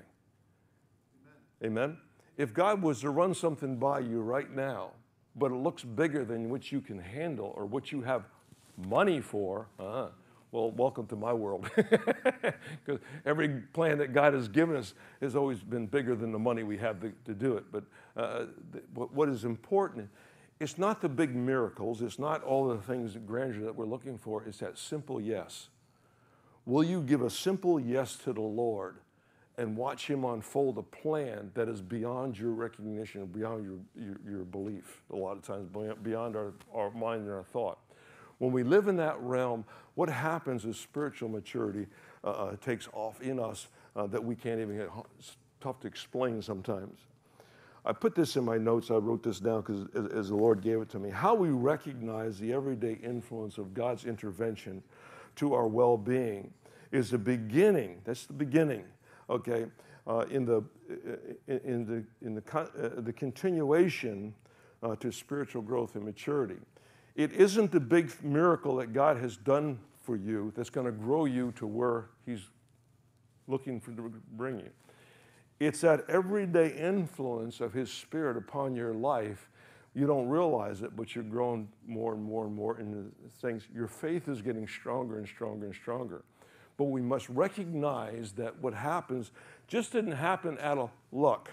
Amen. Amen? If God was to run something by you right now, but it looks bigger than what you can handle or what you have money for, uh, well, welcome to my world. Because every plan that God has given us has always been bigger than the money we have to, to do it. But uh, th- what is important, it's not the big miracles, it's not all the things, grandeur that we're looking for, it's that simple yes. Will you give a simple yes to the Lord and watch Him unfold a plan that is beyond your recognition, beyond your, your, your belief, a lot of times beyond our, our mind and our thought. When we live in that realm, what happens is spiritual maturity uh, uh, takes off in us uh, that we can't even get, it's tough to explain sometimes. I put this in my notes, I wrote this down because as, as the Lord gave it to me. How we recognize the everyday influence of God's intervention to our well-being is the beginning, that's the beginning, okay, uh, in the, in, in the, in the, uh, the continuation uh, to spiritual growth and maturity. It isn't the big miracle that God has done for you that's going to grow you to where He's looking for to bring you. It's that everyday influence of His Spirit upon your life. You don't realize it, but you're growing more and more and more into things. Your faith is getting stronger and stronger and stronger. But we must recognize that what happens just didn't happen out of luck.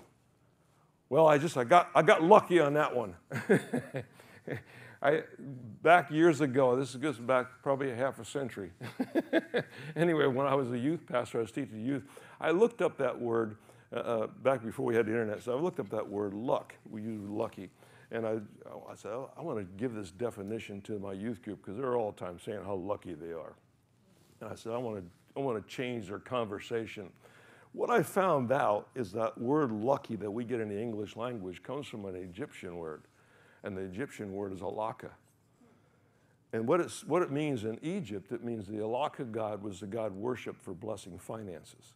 Well, I just, I got, I got lucky on that one. I, back years ago, this goes back probably a half a century. Anyway, when I was a youth pastor, I was teaching youth, I looked up that word uh, back before we had the internet, so I looked up that word luck. We use lucky. And I, I said, oh, I want to give this definition to my youth group because they're all the time saying how lucky they are. And I said, I want to, I want to change their conversation. What I found out is that word lucky that we get in the English language comes from an Egyptian word. And the Egyptian word is alaka. And what, it's, what it means in Egypt, it means the alaka god was the god worshipped for blessing finances.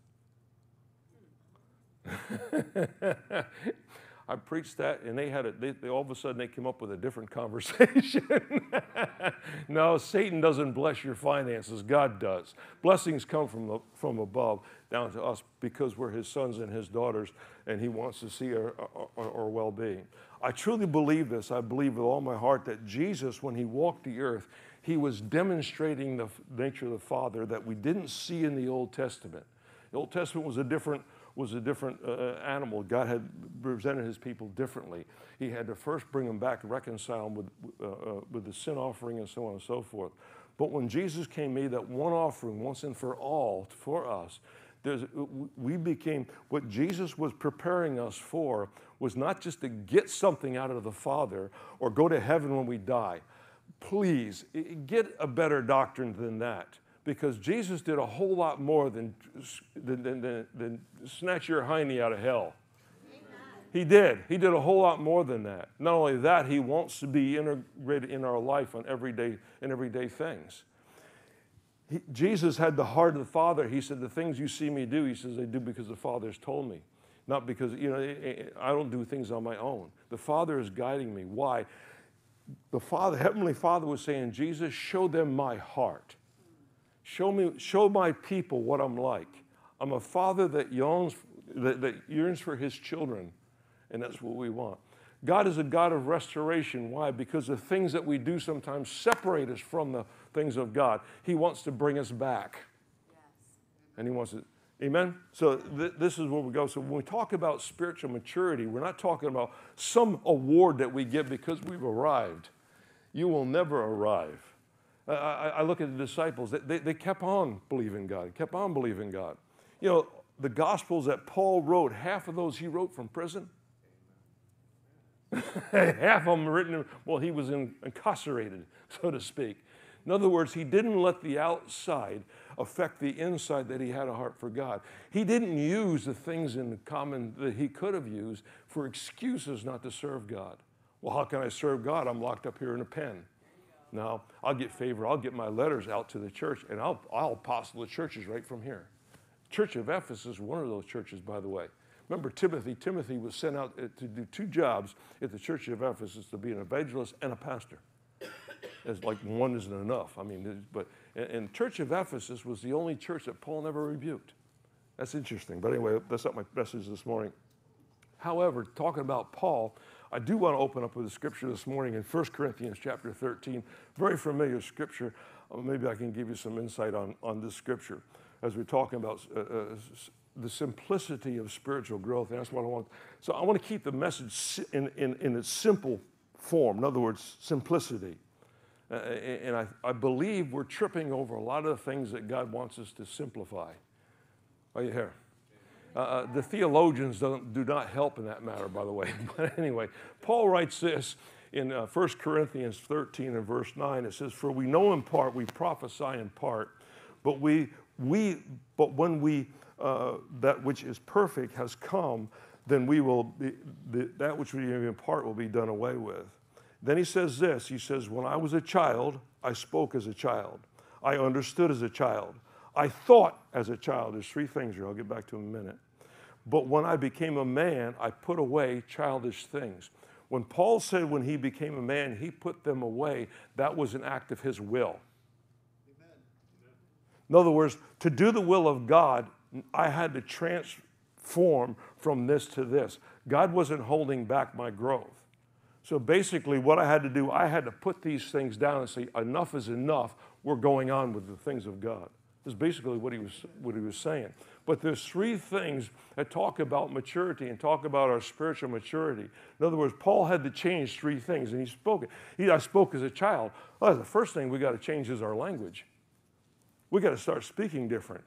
I preached that, and they had it. They, they all of a sudden they came up with a different conversation. No, Satan doesn't bless your finances. God does. Blessings come from the, from above down to us because we're His sons and His daughters, and He wants to see our, our, our well-being. I truly believe this. I believe with all my heart that Jesus, when He walked the earth, He was demonstrating the nature of the Father that we didn't see in the Old Testament. The Old Testament was a different was a different uh, animal. God had presented His people differently. He had to first bring them back, reconcile them with, uh, uh, with the sin offering and so on and so forth. But when Jesus came, made that one offering once and for all for us, there's, we became, what Jesus was preparing us for was not just to get something out of the Father or go to heaven when we die. Please, get a better doctrine than that. Because Jesus did a whole lot more than, than, than, than snatch your hiney out of hell. Amen. He did. He did a whole lot more than that. Not only that, He wants to be integrated in our life on everyday, in everyday things. He, Jesus had the heart of the Father. He said, the things you see me do, He says, I do because the Father's told me. Not because, you know, I don't do things on my own. The Father is guiding me. Why? The Father, Heavenly Father was saying, Jesus, show them my heart. Show me, show my people what I'm like. I'm a father that yearns, that, that yearns for His children, and that's what we want. God is a God of restoration. Why? Because the things that we do sometimes separate us from the things of God. He wants to bring us back. Yes. And He wants to Amen? So th- this is where we go. So when we talk about spiritual maturity, we're not talking about some award that we give because we've arrived. You will never arrive. I, I, I look at the disciples. They, they, they kept on believing God, kept on believing God. You know, the Gospels that Paul wrote, half of those he wrote from prison. Half of them written, well, he was in, incarcerated, so to speak. In other words, he didn't let the outside affect the inside that he had a heart for God. He didn't use the things in common that he could have used for excuses not to serve God. Well, how can I serve God? I'm locked up here in a pen. No, I'll get favor. I'll get my letters out to the church, and I'll, I'll apostle the churches right from here. Church of Ephesus is one of those churches, by the way. Remember Timothy? Timothy was sent out to do two jobs at the church of Ephesus, to be an evangelist and a pastor. It's like one isn't enough. I mean, but and Church of Ephesus was the only church that Paul never rebuked. That's interesting. But anyway, that's not my message this morning. However, talking about Paul, I do want to open up with a scripture this morning in First Corinthians chapter thirteen. Very familiar scripture. Uh, maybe I can give you some insight on, on this scripture as we're talking about uh, uh, the simplicity of spiritual growth. And that's what I want. So I want to keep the message in, in, in its simple form. In other words, simplicity. Uh, and I, I believe we're tripping over a lot of the things that God wants us to simplify. Are you here? Uh, the theologians don't, do not help in that matter, by the way. But anyway, Paul writes this in uh, First Corinthians thirteen and verse nine. It says, "For we know in part, we prophesy in part, but we we but when we uh, that which is perfect has come, then we will be the, that which we have in part will be done away with." Then he says this. He says, "When I was a child, I spoke as a child. I understood as a child. I thought as a child." There's three things here. I'll get back to in a minute. "But when I became a man, I put away childish things." When Paul said when he became a man, he put them away, that was an act of his will. Amen. In other words, to do the will of God, I had to transform from this to this. God wasn't holding back my growth. So basically what I had to do, I had to put these things down and say, enough is enough. We're going on with the things of God. That's basically what he was, what he was saying. But there's three things that talk about maturity and talk about our spiritual maturity. In other words, Paul had to change three things, and he spoke it. He, I spoke as a child. Well, the first thing we got to change is our language. We got to start speaking different.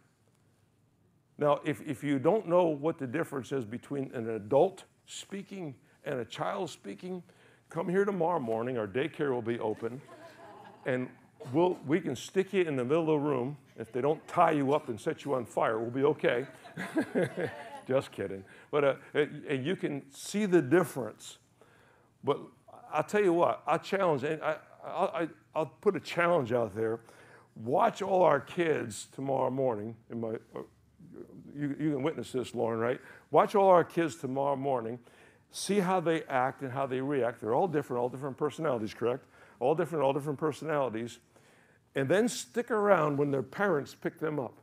Now, if, if you don't know what the difference is between an adult speaking and a child speaking, come here tomorrow morning. Our daycare will be open, and we'll, we can stick you in the middle of the room. If they don't tie you up and set you on fire, we'll be okay. Just kidding. But uh, and you can see the difference. But I'll tell you what, I challenge, and I, I, I'll put a challenge out there. Watch all our kids tomorrow morning. In my, uh, you, you can witness this, Lauren, right? Watch all our kids tomorrow morning. See how they act and how they react. They're all different, all different personalities, correct? All different, all different personalities. And then stick around when their parents pick them up.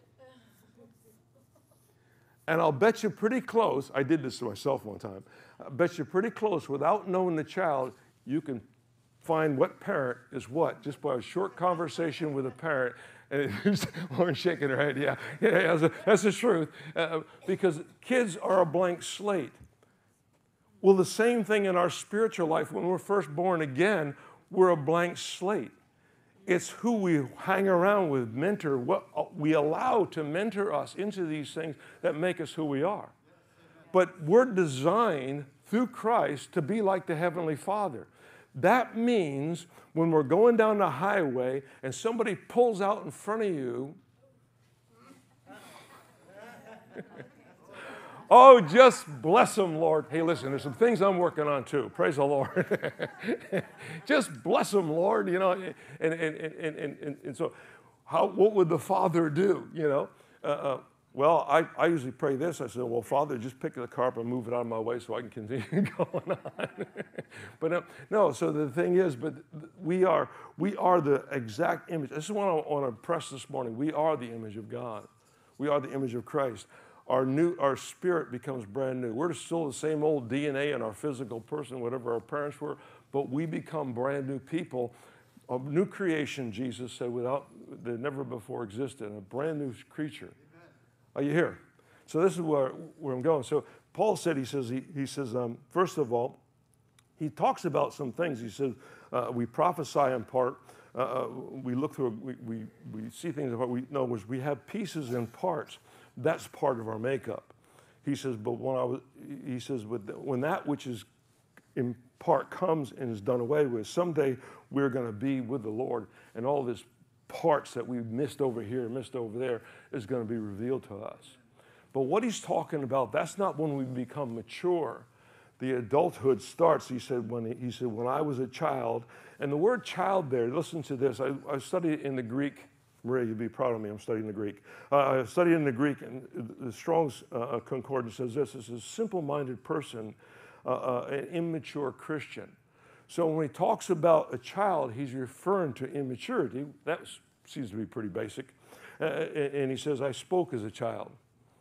And I'll bet you pretty close, I did this to myself one time, I bet you pretty close, without knowing the child, you can find what parent is what, just by a short conversation with a parent. And Lauren's shaking her head, yeah, yeah, yeah that's, the, that's the truth. Uh, because kids are a blank slate. Well, the same thing in our spiritual life. When we're first born again, we're a blank slate. It's who we hang around with, mentor, what we allow to mentor us into these things that make us who we are. But we're designed through Christ to be like the Heavenly Father. That means when we're going down the highway and somebody pulls out in front of you, oh, just bless them, Lord. Hey, listen, there's some things I'm working on too. Praise the Lord. Just bless them, Lord. You know, and and and and and, and so, how? What would the Father do? You know, uh, uh, well, I, I usually pray this. I say, well, Father, just pick the car up and move it out of my way so I can continue going on. But uh, no. So the thing is, but we are we are the exact image. This is what I want to impress this morning. We are the image of God. We are the image of Christ. Our new, our spirit becomes brand new. We're still the same old D N A in our physical person, whatever our parents were, but we become brand new people, a new creation, Jesus said, without that never before existed, a brand new creature. Amen. Are you here? So this is where, where I'm going. So Paul said, he says, he, he says, um, first of all, he talks about some things. He says, uh, we prophesy in part. Uh, we look through, we, we, we see things in part. We, no, we have pieces in parts. That's part of our makeup. He says, but when I was, he says, when that which is in part comes and is done away with, someday we're going to be with the Lord, and all this parts that we missed over here, missed over there, is going to be revealed to us. But what he's talking about, that's not when we become mature. The adulthood starts, he said, when he, he said, when I was a child. And the word child there, listen to this. I, I studied in the Greek. Maria, you'd be proud of me. I'm studying the Greek. Uh, I studied in the Greek, and the Strong's uh, Concordance says this. It says, simple-minded person, uh, uh, an immature Christian. So when he talks about a child, he's referring to immaturity. That seems to be pretty basic. Uh, and he says, I spoke as a child.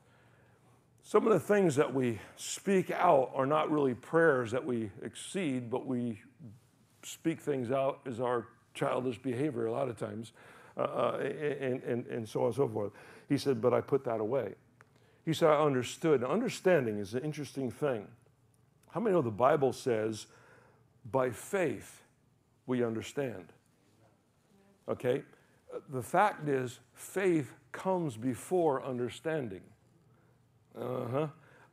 Some of the things that we speak out are not really prayers that we exceed, but we speak things out as our childish behavior a lot of times, uh, uh, and, and, and so on and so forth. He said, but I put that away. He said, I understood. Now, understanding is an interesting thing. How many know the Bible says, by faith we understand? Okay? The fact is, faith comes before understanding. Uh-huh.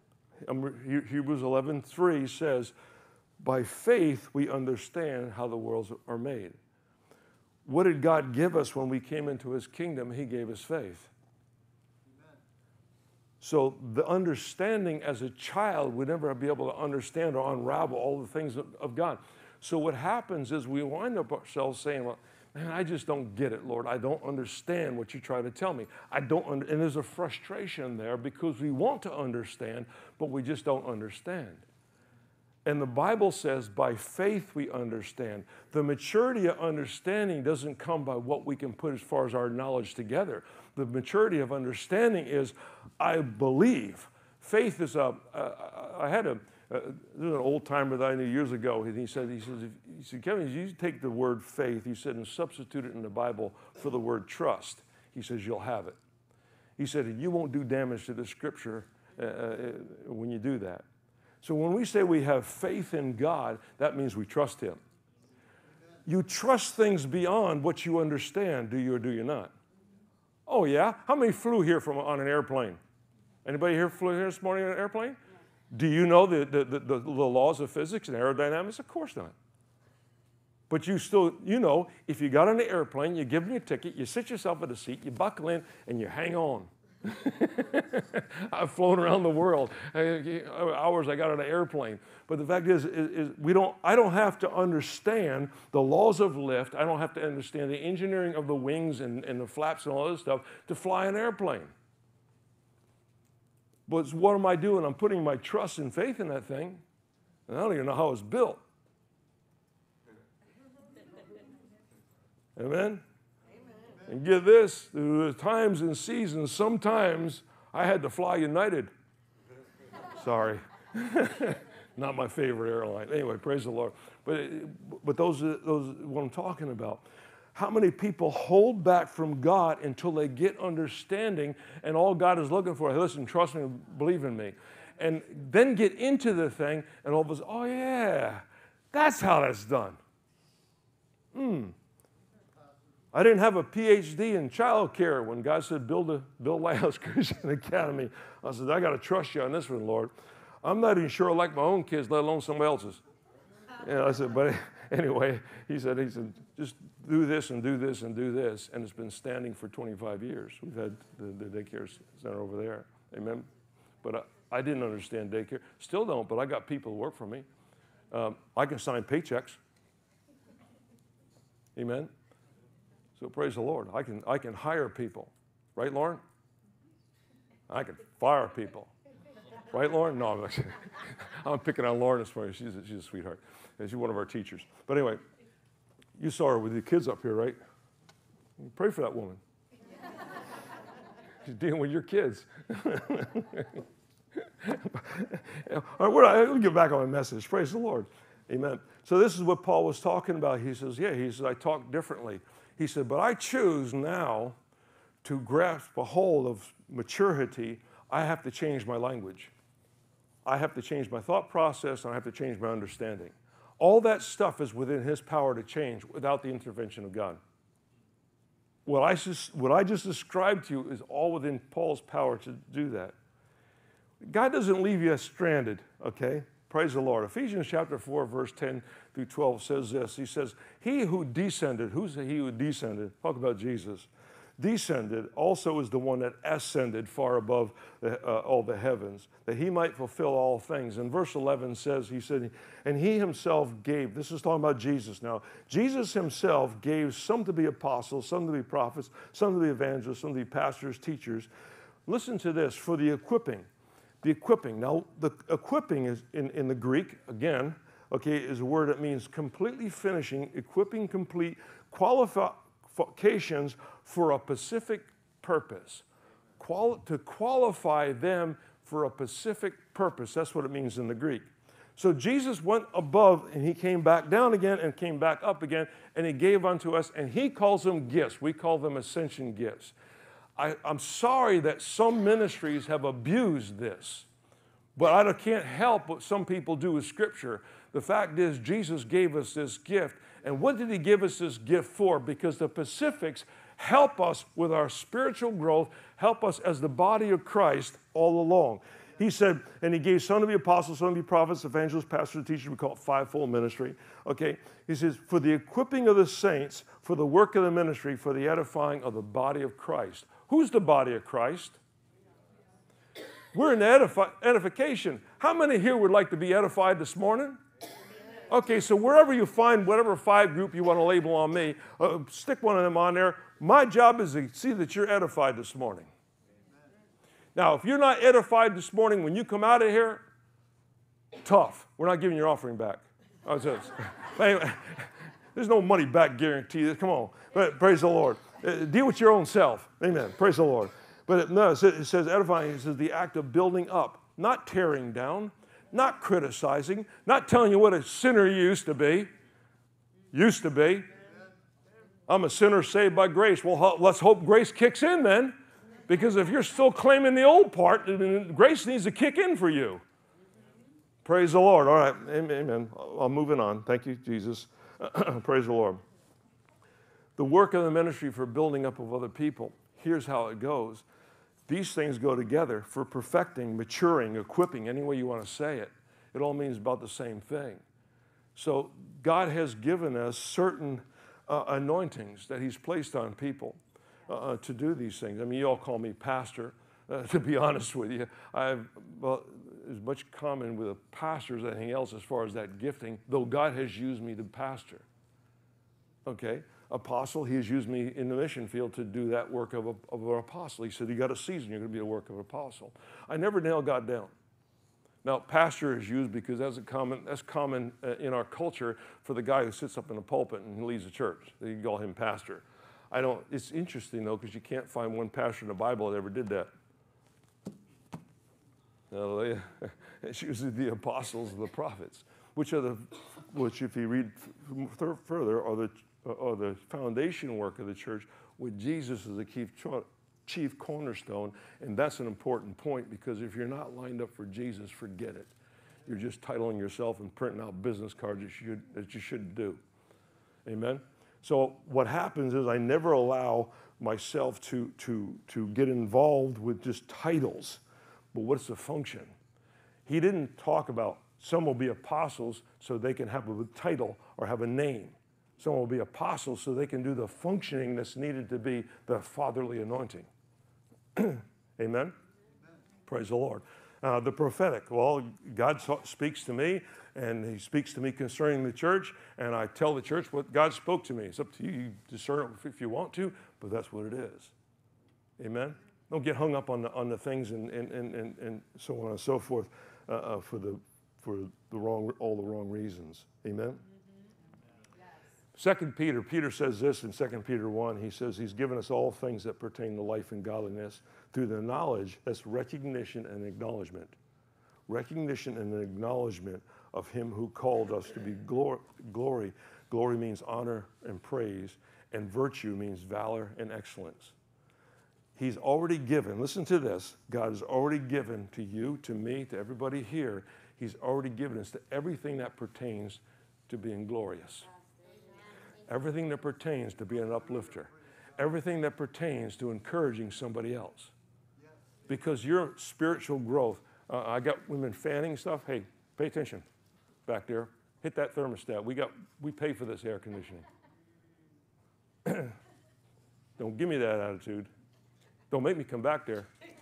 Hebrews eleven three says, by faith we understand how the worlds are made. What did God give us when we came into his kingdom? He gave us faith. Amen. So the understanding as a child, we'd never be able to understand or unravel all the things of, of God. So what happens is we wind up ourselves saying, well, man, I just don't get it, Lord. I don't understand what you try to tell me. I don't, under, and there's a frustration there because we want to understand, but we just don't understand. And the Bible says, by faith we understand. The maturity of understanding doesn't come by what we can put as far as our knowledge together. The maturity of understanding is, I believe. Faith is a, uh, I had a, Uh, there's an old timer that I knew years ago, and he said, he says, if, he said, Kevin, you take the word faith, he said, and substitute it in the Bible for the word trust. He says, you'll have it. He said, you won't do damage to the scripture uh, when you do that. So when we say we have faith in God, that means we trust him. You trust things beyond what you understand, do you or do you not? Oh, yeah? How many flew here from on an airplane? Anybody here flew here this morning on an airplane? Do you know the, the, the, the laws of physics and aerodynamics? Of course not. But you still, you know, if you got on the airplane, you give them your ticket, you sit yourself in the seat, you buckle in, and you hang on. I've flown around the world. Hours I got on an airplane. But the fact is, is, is we don't, I don't have to understand the laws of lift. I don't have to understand the engineering of the wings and, and the flaps and all this stuff to fly an airplane. But what am I doing? I'm putting my trust and faith in that thing, and I don't even know how it's built. Amen? Amen. And get this, there were times and seasons, sometimes I had to fly United. Sorry. Not my favorite airline. Anyway, praise the Lord. But, but those are those, what I'm talking about. How many people hold back from God until they get understanding and all God is looking for? Hey, listen, trust me, believe in me. And then get into the thing and all of a sudden, oh yeah, that's how that's done. Hmm. I didn't have a P H D in child care when God said build a build Lighthouse Christian Academy. I said, I got to trust you on this one, Lord. I'm not even sure I like my own kids, let alone somebody else's. And I said, but anyway, he said, he said, just do this and do this and do this. And it's been standing for twenty-five years. We've had the, the daycare center over there. Amen. But I, I didn't understand daycare. Still don't, but I got people who work for me. Um, I can sign paychecks. Amen. So praise the Lord. I can, I can hire people. Right, Lauren? I can fire people. Right, Lauren? No, I'm, not, I'm picking on Lauren this morning. She's a, she's a sweetheart. She's one of our teachers. But anyway, you saw her with the kids up here, right? Pray for that woman. She's dealing with your kids. All right, we're, let me get back on my message. Praise the Lord. Amen. So this is what Paul was talking about. He says, yeah, he says, I talk differently. He said, but I choose now to grasp a hold of maturity, I have to change my language. I have to change my thought process, and I have to change my understanding. All that stuff is within his power to change without the intervention of God. What I just, what I just described to you is all within Paul's power to do that. God doesn't leave you stranded, okay? Praise the Lord. Ephesians chapter four, verse ten through twelve says this. He says, he who descended, who's he who descended? Talk about Jesus. Descended also is the one that ascended far above the, uh, all the heavens, that he might fulfill all things. And verse eleven says, he said, and he himself gave, this is talking about Jesus now, Jesus himself gave some to be apostles, some to be prophets, some to be evangelists, some to be pastors, teachers. Listen to this, for the equipping. The equipping. Now, the equipping is in, in the Greek, again, okay, is a word that means completely finishing, equipping complete, qualifications for a specific purpose. Quali- to qualify them for a specific purpose. That's what it means in the Greek. So Jesus went above and he came back down again and came back up again and he gave unto us, and he calls them gifts. We call them ascension gifts. I, I'm sorry that some ministries have abused this, but I can't help what some people do with Scripture. The fact is, Jesus gave us this gift, and what did he give us this gift for? Because the Pacifics help us with our spiritual growth, help us as the body of Christ all along. He said, and he gave some to be apostles, some to be prophets, evangelists, pastors, teachers. We call it fivefold ministry. Okay? He says, for the equipping of the saints, for the work of the ministry, for the edifying of the body of Christ. Who's the body of Christ? We're in edifi- edification. How many here would like to be edified this morning? Okay, so wherever you find whatever five group you want to label on me, uh, stick one of them on there. My job is to see that you're edified this morning. Now, if you're not edified this morning when you come out of here, tough. We're not giving your offering back. Oh, anyway, there's no money back guarantee. Come on. But praise the Lord. Uh, deal with your own self. Amen. Praise the Lord. But it, no, it says, it says edifying. It says the act of building up, not tearing down, not criticizing, not telling you what a sinner used to be. Used to be. I'm a sinner saved by grace. Well, ho- let's hope grace kicks in then. Because if you're still claiming the old part, then grace needs to kick in for you. Praise the Lord. All right. Amen. I'm moving on. Thank you, Jesus. Praise the Lord. The work of the ministry for building up of other people. Here's how it goes. These things go together for perfecting, maturing, equipping, any way you want to say it. It all means about the same thing. So God has given us certain uh, anointings that he's placed on people uh, to do these things. I mean, you all call me pastor. Uh, to be honest with you, I've well, as much common with a pastor as anything else as far as that gifting, though God has used me to pastor. Okay? Apostle, he has used me in the mission field to do that work of, a, of an apostle. He said, you got a season, you're going to be the work of an apostle. I never nailed God down. Now, pastor is used because that's, a common, that's common uh, in our culture for the guy who sits up in the pulpit and leads a church. You call him pastor. I don't, it's interesting, though, because you can't find one pastor in the Bible that ever did that. Hallelujah. It's usually the apostles and the prophets, which are the, which if you read further, are the, are the foundation work of the church with Jesus as the chief, chief cornerstone. And that's an important point, because if you're not lined up for Jesus, forget it. You're just titling yourself and printing out business cards that you, that you shouldn't do. Amen? So what happens is I never allow myself to, to, to get involved with just titles. But what's the function? He didn't talk about some will be apostles so they can have a title or have a name. Some will be apostles so they can do the functioning that's needed to be the fatherly anointing. Amen? Amen? Praise the Lord. Uh, the prophetic. Well, God speaks to me, and he speaks to me concerning the church, and I tell the church what God spoke to me. It's up to you. You discern it if you want to, but that's what it is. Amen? Don't get hung up on the, on the things and, and, and, and, and so on and so forth uh, uh, for, the, for the wrong, all the wrong reasons. Amen? Mm-hmm. Yes. Second Peter, Peter says this in Second Peter one. He says he's given us all things that pertain to life and godliness through the knowledge, that's recognition and acknowledgement. Recognition and acknowledgement of him who called us to be glory. Glory, glory means honor and praise, and virtue means valor and excellence. He's already given, listen to this, God has already given to you, to me, to everybody here, He's already given us to everything that pertains to being glorious. Everything that pertains to being an uplifter. Everything that pertains to encouraging somebody else. Because your spiritual growth, uh, I got women fanning stuff. Hey, pay attention back there. Hit that thermostat. We got, we pay for this air conditioning. Don't give me that attitude. Don't make me come back there.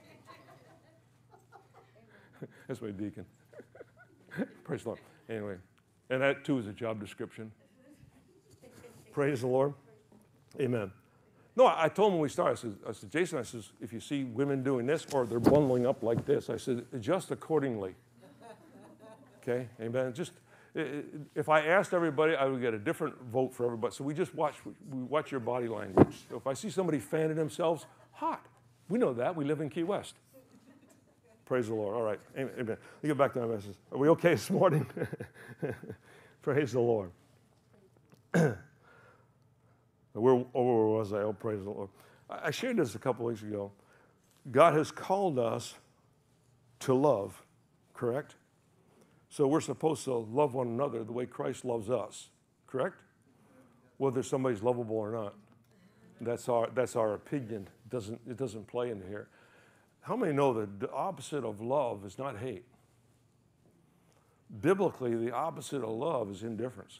That's my deacon. Praise the Lord. Anyway, and that too is a job description. Praise the Lord. Amen. No, I told him when we started, I said, I said, Jason, I says, if you see women doing this or they're bundling up like this, I said, adjust accordingly. Okay, amen. Just, if I asked everybody, I would get a different vote for everybody. So we just watch, we watch your body language. So if I see somebody fanning themselves, hot. We know that. We live in Key West. Praise the Lord. All right. Amen. Let me get back to my message. Are we okay this morning? Praise the Lord. Where, oh, where was I? Oh, praise the Lord. I shared this a couple weeks ago. God has called us to love, correct? So we're supposed to love one another the way Christ loves us, correct? Whether somebody's lovable or not. That's our, that's our opinion. It doesn't, it doesn't play into here. How many know that the opposite of love is not hate? Biblically, the opposite of love is indifference.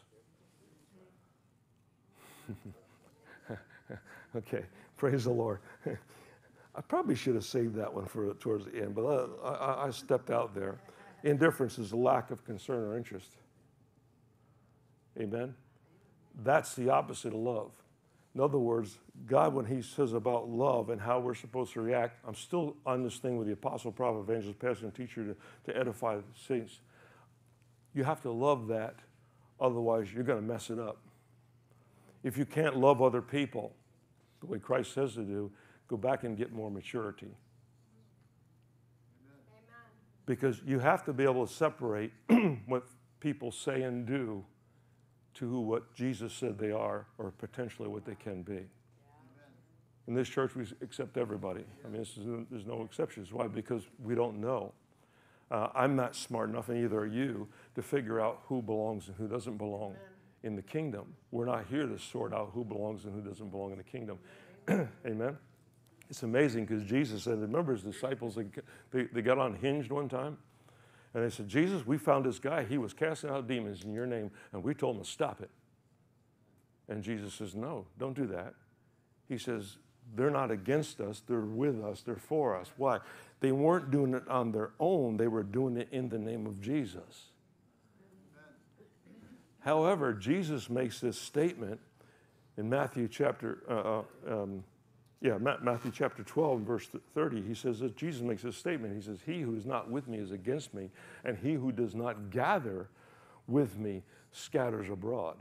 Okay, praise the Lord. I probably should have saved that one for towards the end, but I, I, I stepped out there. Indifference is a lack of concern or interest. Amen? That's the opposite of love. In other words, God, when he says about love and how we're supposed to react, I'm still on this thing with the apostle, prophet, evangelist, pastor, and teacher to, to edify the saints. You have to love that, otherwise you're going to mess it up. If you can't love other people the way Christ says to do, go back and get more maturity. Amen. Because you have to be able to separate what people say and do to who what Jesus said they are, or potentially what they can be. Yeah. In this church, we accept everybody. I mean, this is, there's no exceptions. Why? Because we don't know. Uh, I'm not smart enough, and neither are you, to figure out who belongs and who doesn't belong Amen. In the kingdom. We're not here to sort out who belongs and who doesn't belong in the kingdom. Amen? It's amazing because Jesus said, remember his disciples, they, they, they got unhinged one time? And they said, Jesus, we found this guy. He was casting out demons in your name, and we told him to stop it. And Jesus says, no, don't do that. He says, they're not against us. They're with us. They're for us. Why? They weren't doing it on their own. They were doing it in the name of Jesus. Amen. However, Jesus makes this statement in Matthew chapter, uh, um, yeah, Matthew chapter twelve, verse thirty. He says that Jesus makes this statement. He says, he who is not with me is against me, and he who does not gather with me scatters abroad.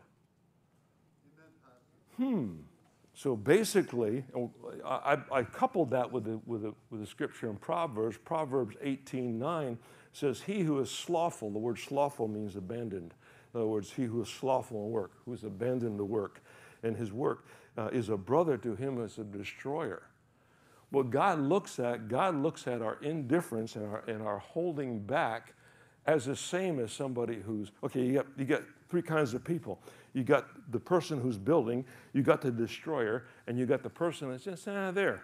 Hmm. So basically, I, I coupled that with the, with, the, with the scripture in Proverbs. Proverbs eighteen nine says, he who is slothful, the word slothful means abandoned. In other words, he who is slothful in work, who has abandoned the work, and his work uh, is a brother to him as a destroyer. What God looks at, God looks at our indifference and our, and our holding back as the same as somebody who's, okay, you got, you got three kinds of people. You got the person who's building, you got the destroyer, and you got the person that's just ah, there.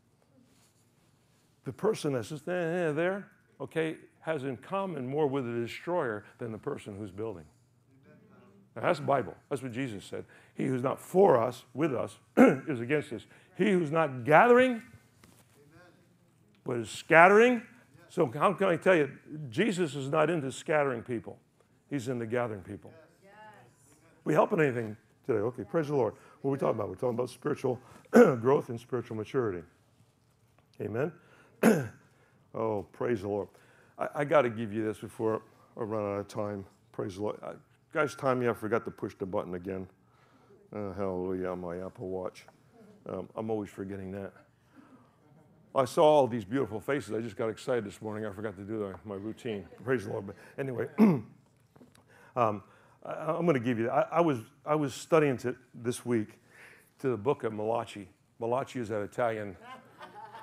The person that's just ah, there, okay, has in common more with the destroyer than the person who's building. Now, that's the Bible. That's what Jesus said. He who's not for us, with us, is against us. He who's not gathering, but is scattering. So how can I tell you, Jesus is not into scattering people. He's into gathering people. Yes. We helping anything today? Okay, praise the Lord. What are we talking about? We're talking about spiritual growth and spiritual maturity. Amen? Oh, praise the Lord. I, I got to give you this before I run out of time. Praise the Lord. I, guys, time me, I forgot to push the button again. Uh, hallelujah, on my Apple Watch. Um, I'm always forgetting that. I saw all these beautiful faces. I just got excited this morning. I forgot to do my routine. Praise the Lord. But anyway, um, I, I'm going to give you that. I, I, was, I was studying to, this week to the book of Malachi. Malachi is that Italian,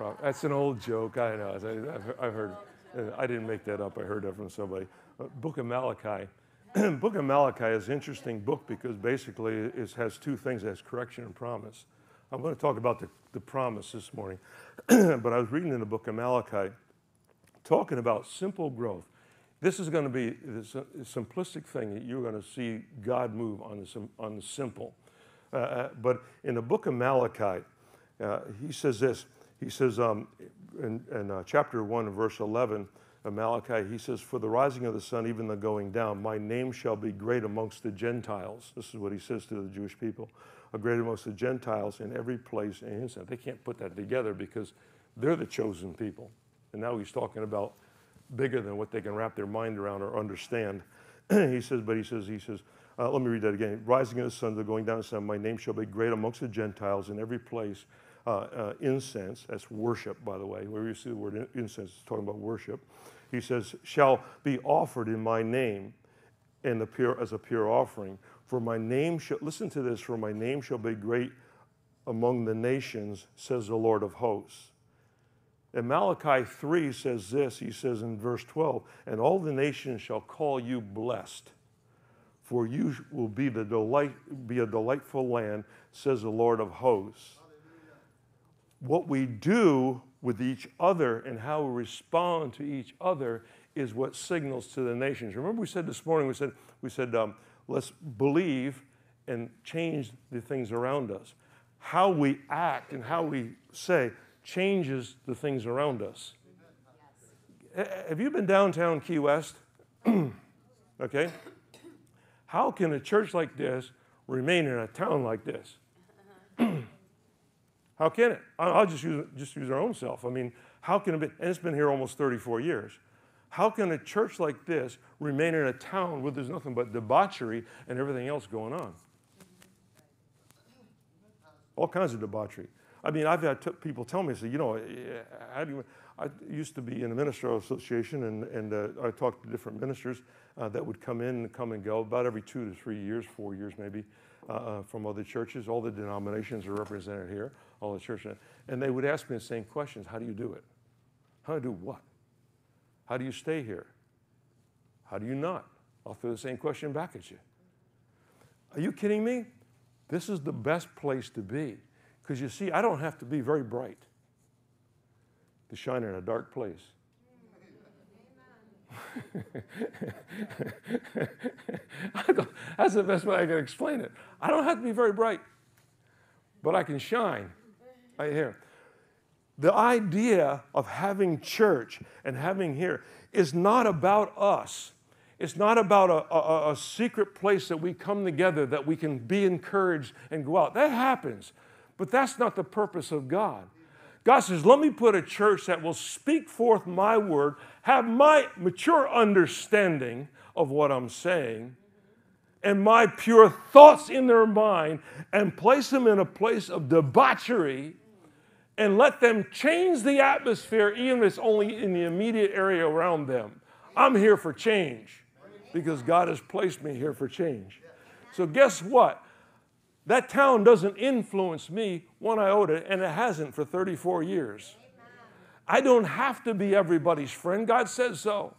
prophet. That's an old joke. I know. I've, I've heard. I didn't make that up. I heard that from somebody. Uh, book of Malachi. Book of Malachi is an interesting book because basically it has two things. It has correction and promise. I'm going to talk about the, the promise this morning. But I was reading in the book of Malachi, talking about simple growth. This is going to be a simplistic thing that you're going to see God move on the, on the simple. Uh, but in the book of Malachi, uh, he says this. He says um, in, in uh, chapter one, verse eleven of Malachi, he says, "For the rising of the sun, even the going down, my name shall be great amongst the Gentiles." This is what he says to the Jewish people. "A great amongst the Gentiles in every place and instant." They can't put that together because they're the chosen people. And now he's talking about bigger than what they can wrap their mind around or understand. he says, but he says, he says, uh, let me read that again. "Rising of the sun, the going down of the sun, my name shall be great amongst the Gentiles in every place." Uh, uh, incense, that's worship, by the way. Where you see the word incense, it's talking about worship. He says, "Shall be offered in my name and the pure, as a pure offering. For my name shall," listen to this, "for my name shall be great among the nations, says the Lord of hosts." And Malachi three says this, he says in verse twelve, "And all the nations shall call you blessed, for you will be, the delight, be a delightful land, says the Lord of hosts." What we do with each other and how we respond to each other is what signals to the nations. Remember we said this morning, we said, we said um, let's believe and change the things around us. How we act and how we say changes the things around us. Yes. Have you been downtown Key West? Okay. How can a church like this remain in a town like this? How can it? I'll just use, just use our own self. I mean, how can it be? And it's been here almost thirty-four years. How can a church like this remain in a town where there's nothing but debauchery and everything else going on? All kinds of debauchery. I mean, I've had t- people tell me, say, you know, how do you, I used to be in a ministerial association, and, and uh, I talked to different ministers uh, that would come in and come and go about every two to three years, four years maybe, uh, from other churches. All the denominations are represented here, all the churches. And they would ask me the same questions. How do you do it? How do you do what? How do you stay here? How do you not? I'll throw the same question back at you. Are you kidding me? This is the best place to be. Because you see, I don't have to be very bright to shine in a dark place. That's the best way I can explain it. I don't have to be very bright, but I can shine right here. The idea of having church and having here is not about us. It's not about a, a, a secret place that we come together that we can be encouraged and go out. That happens, but that's not the purpose of God. God says, let me put a church that will speak forth my word, have my mature understanding of what I'm saying, and my pure thoughts in their mind, and place them in a place of debauchery, and let them change the atmosphere, even if it's only in the immediate area around them. I'm here for change, because God has placed me here for change. So guess what? That town doesn't influence me one iota, and it hasn't for thirty-four years. I don't have to be everybody's friend. God says so.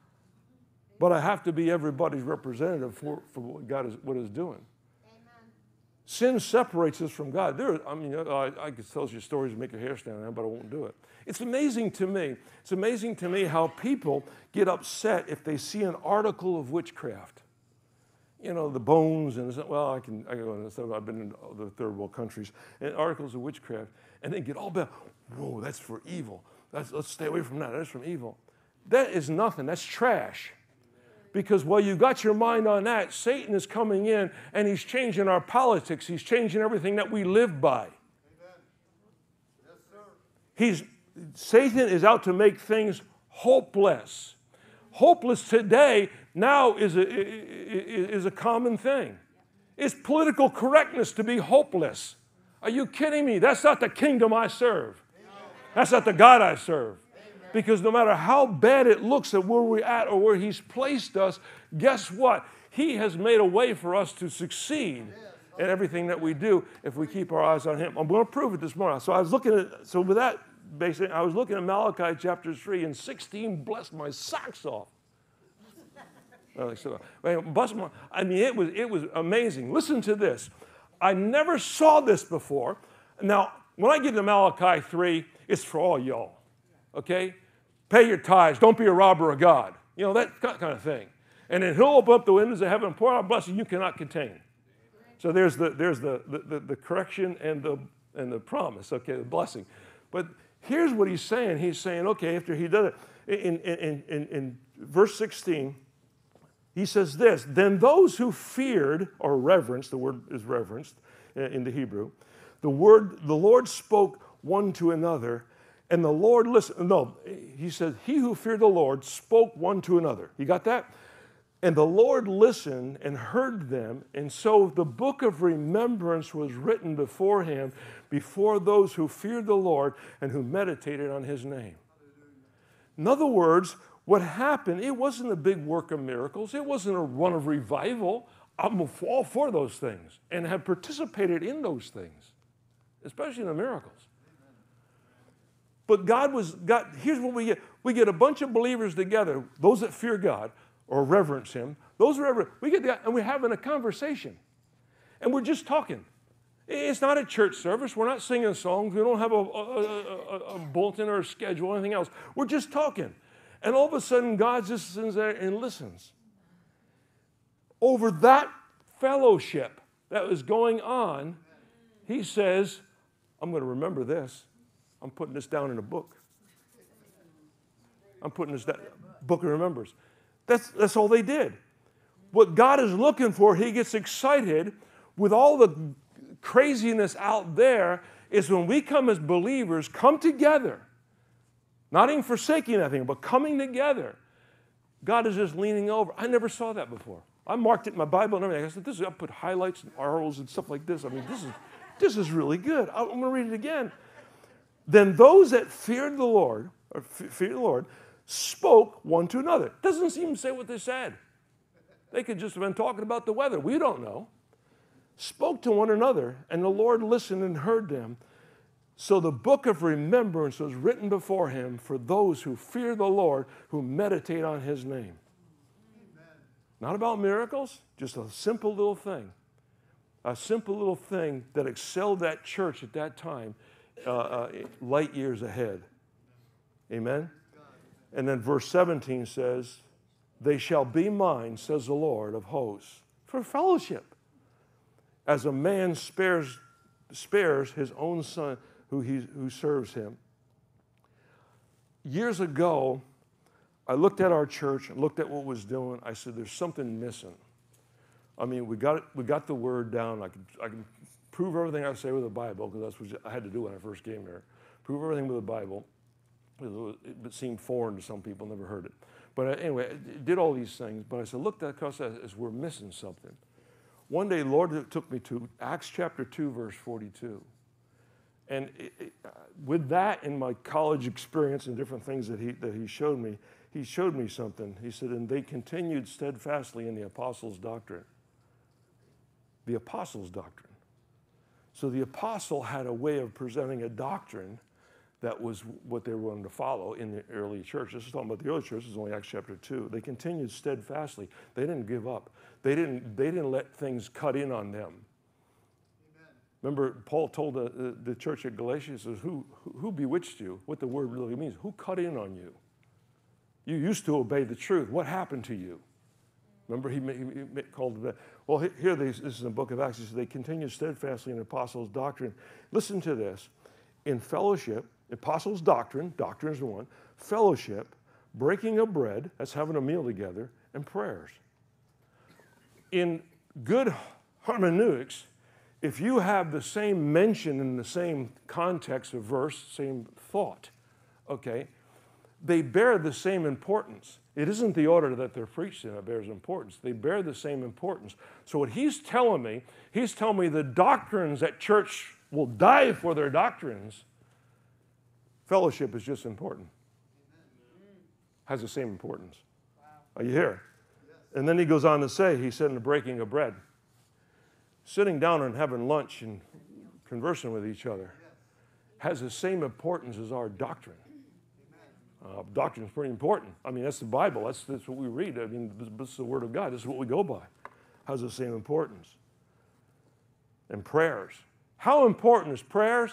But I have to be everybody's representative for, for what God is, what is doing. Amen. Sin separates us from God. There, I mean, I, I could tell you stories and make your hair stand on end, but I won't do it. It's amazing to me. It's amazing to me how people get upset if they see an article of witchcraft. You know, the bones and, well, I can, I go, I've been in the third world countries, and articles of witchcraft, and they get all bad. Whoa, that's for evil. That's, let's stay away from that. That's from evil. That is nothing. That's trash. Because while you got your mind on that, Satan is coming in, and he's changing our politics. He's changing everything that we live by. Amen. Yes, sir. He's, Satan is out to make things hopeless. Hopeless today now is a, is a common thing. It's political correctness to be hopeless. Are you kidding me? That's not the kingdom I serve. That's not the God I serve. Because no matter how bad it looks at where we're at or where he's placed us, guess what? He has made a way for us to succeed in everything that we do if we keep our eyes on him. I'm going to prove it this morning. So I was looking at, so with that basically, I was looking at Malachi chapter three, and sixteen blessed my socks off. So, I mean, it was, it was amazing. Listen to this. I never saw this before. Now, when I get to Malachi three, it's for all y'all, okay? Pay your tithes. Don't be a robber of God. You know, that kind of thing. And then he'll open up the windows of heaven and pour out a blessing you cannot contain. So there's the, there's the, the, the, the correction and the, and the promise, okay, the blessing. But here's what he's saying. He's saying, okay, after he does it, in, in, in, in verse sixteen, he says this, then those who feared, or reverenced, the word is reverenced in the Hebrew, the word, the Lord spoke one to another, and the Lord listened. No, he said, he who feared the Lord spoke one to another. You got that? And the Lord listened and heard them, and so the book of remembrance was written before him, before those who feared the Lord and who meditated on his name. In other words, what happened, it wasn't a big work of miracles. It wasn't a run of revival. I'm all for those things and have participated in those things, especially in the miracles. But God was, God, here's what we get. We get a bunch of believers together, those that fear God or reverence him. Those are ever, we get together and we're having a conversation. And we're just talking. It's not a church service. We're not singing songs. We don't have a, a, a, a bulletin or a schedule or anything else. We're just talking. And all of a sudden, God just sits there and listens. Over that fellowship that was going on, he says, I'm going to remember this. I'm putting this down in a book. I'm putting this down, book of remembrance. That's, that's all they did. What God is looking for, he gets excited with all the craziness out there, is when we come as believers, come together. Not even forsaking anything, but coming together. God is just leaning over. I never saw that before. I marked it in my Bible and everything. I said, this is, I put highlights and arrows and stuff like this. I mean, this is, this is really good. I'm going to read it again. Then those that feared the Lord, or feared the Lord, spoke one to another. It doesn't even say what they said. They could just have been talking about the weather. We don't know. Spoke to one another, and the Lord listened and heard them. So the book of remembrance was written before him for those who fear the Lord, who meditate on his name. Amen. Not about miracles, just a simple little thing. A simple little thing that excelled that church at that time uh, uh, light years ahead. Amen? And then verse seventeen says, they shall be mine, says the Lord of hosts, for fellowship. As a man spares, spares his own son, Who, he, who serves him. Years ago, I looked at our church and looked at what it was doing. I said, there's something missing. I mean, we got, it, we got the word down. I can, I can prove everything I say with the Bible, because that's what I had to do when I first came here. Prove everything with the Bible. It seemed foreign to some people, never heard it. But anyway, I did all these things. But I said, look, that because as we're missing something. One day, Lord took me to Acts chapter two, verse forty-two. And it, it, uh, with that in my college experience and different things that he, that he showed me, he showed me something. He said, and they continued steadfastly in the apostles' doctrine. The apostles' doctrine. So the apostle had a way of presenting a doctrine that was what they were willing to follow in the early church. This is talking about the early church. This is only Acts chapter two. They continued steadfastly. They didn't give up. They didn't, they didn't let things cut in on them. Remember, Paul told the, the, the church at Galatia, he says, who, who bewitched you? What the word really means. Who cut in on you? You used to obey the truth. What happened to you? Remember, he, he called it, well, here they, this is in the book of Acts. He says, they continued steadfastly in the apostles' doctrine. Listen to this. In fellowship, apostles' doctrine, doctrine is the one, fellowship, breaking of bread, that's having a meal together, and prayers. In good hermeneutics, if you have the same mention in the same context of verse, same thought, okay, they bear the same importance. It isn't the order that they're preached in that bears importance. They bear the same importance. So what he's telling me, he's telling me the doctrines that church will die for their doctrines, fellowship is just important. Has the same importance. Wow. Are you here? Yes. And then he goes on to say, he said in the breaking of bread, sitting down and having lunch and conversing with each other. Yes. has the same importance as our doctrine. Uh, doctrine is pretty important. I mean, that's the Bible. That's, that's what we read. I mean, this, this is the Word of God. This is what we go by. Has the same importance. And prayers. How important is prayers?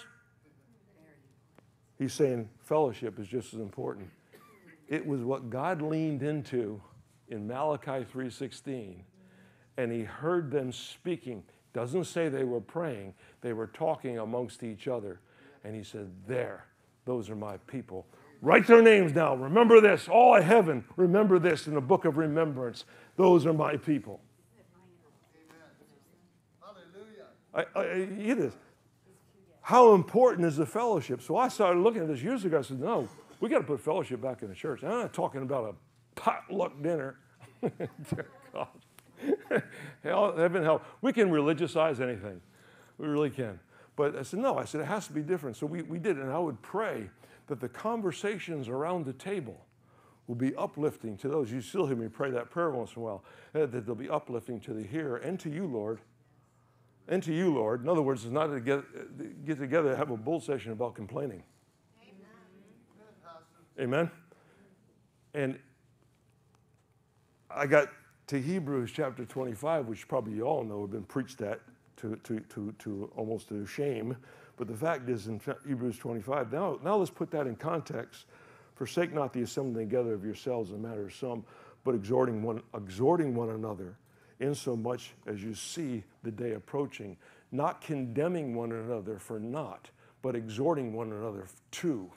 He's saying fellowship is just as important. It was what God leaned into in Malachi three sixteen, and he heard them speaking. Doesn't say they were praying. They were talking amongst each other. And he said, there, those are my people. Write their names down. Remember this. All of heaven, remember this in the book of remembrance. Those are my people. I, I, it is. How important is the fellowship? So I started looking at this years ago. I said, no, we got to put fellowship back in the church. I'm not talking about a potluck dinner. God. Hell, heaven, hell. We can religiousize anything. We really can. But I said, no. I said, it has to be different. So we, we did it. And I would pray that the conversations around the table will be uplifting to those. You still hear me pray that prayer once in a while. That they'll be uplifting to the hearer and to you, Lord. And to you, Lord. In other words, it's not to get, get together and have a bull session about complaining. Amen. Amen. And I got to Hebrews chapter twenty-five, which probably you all know have been preached at to, to, to, to almost to shame. But the fact is in Hebrews twenty-five, now, now let's put that in context. Forsake not the assembling together of yourselves in the matter of some, but exhorting one, exhorting one another, insomuch as you see the day approaching, not condemning one another for naught, but exhorting one another to.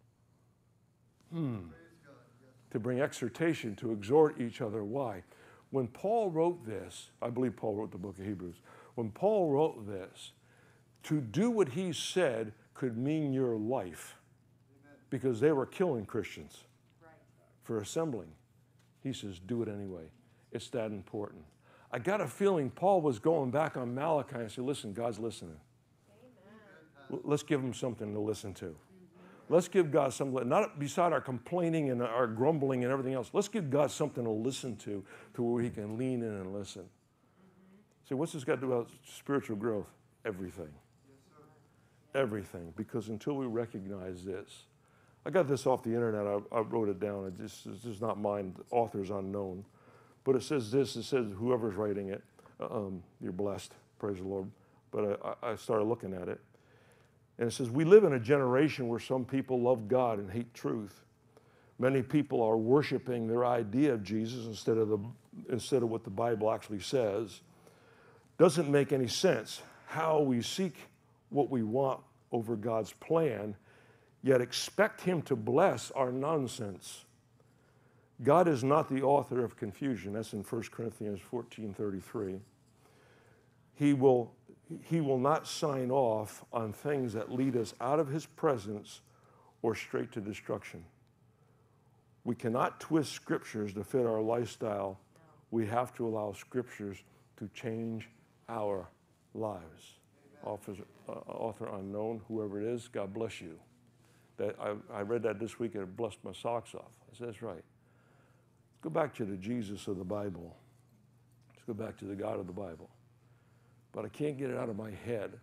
Hmm. To bring exhortation, to exhort each other. Why? When Paul wrote this, I believe Paul wrote the book of Hebrews. When Paul wrote this, to do what he said could mean your life. Amen. Because they were killing Christians right. for assembling. He says, do it anyway. It's that important. I got a feeling Paul was going back on Malachi and said, listen, God's listening. Amen. Let's give him something to listen to. Mm-hmm. Let's give God something, not beside our complaining and our grumbling and everything else. Let's give God something to listen to, to where he can lean in and listen. Mm-hmm. See, what's this got to do about spiritual growth? Everything. Yes, everything. Because until we recognize this, I got this off the internet. I, I wrote it down. It just, it's just not mine. The author's unknown. But it says this, it says whoever's writing it, um, you're blessed, praise the Lord. But I, I started looking at it. And it says, we live in a generation where some people love God and hate truth. Many people are worshiping their idea of Jesus instead of, the, instead of what the Bible actually says. Doesn't make any sense how we seek what we want over God's plan, yet expect him to bless our nonsense. God is not the author of confusion. That's in First Corinthians fourteen thirty-three. He will, he will not sign off on things that lead us out of his presence or straight to destruction. We cannot twist scriptures to fit our lifestyle. We have to allow scriptures to change our lives. Author, uh, author unknown, whoever it is, God bless you. That I, I read that this week and it blessed my socks off. I said, that's right. Go back to the Jesus of the Bible. Let's go back to the God of the Bible. But I can't get it out of my head.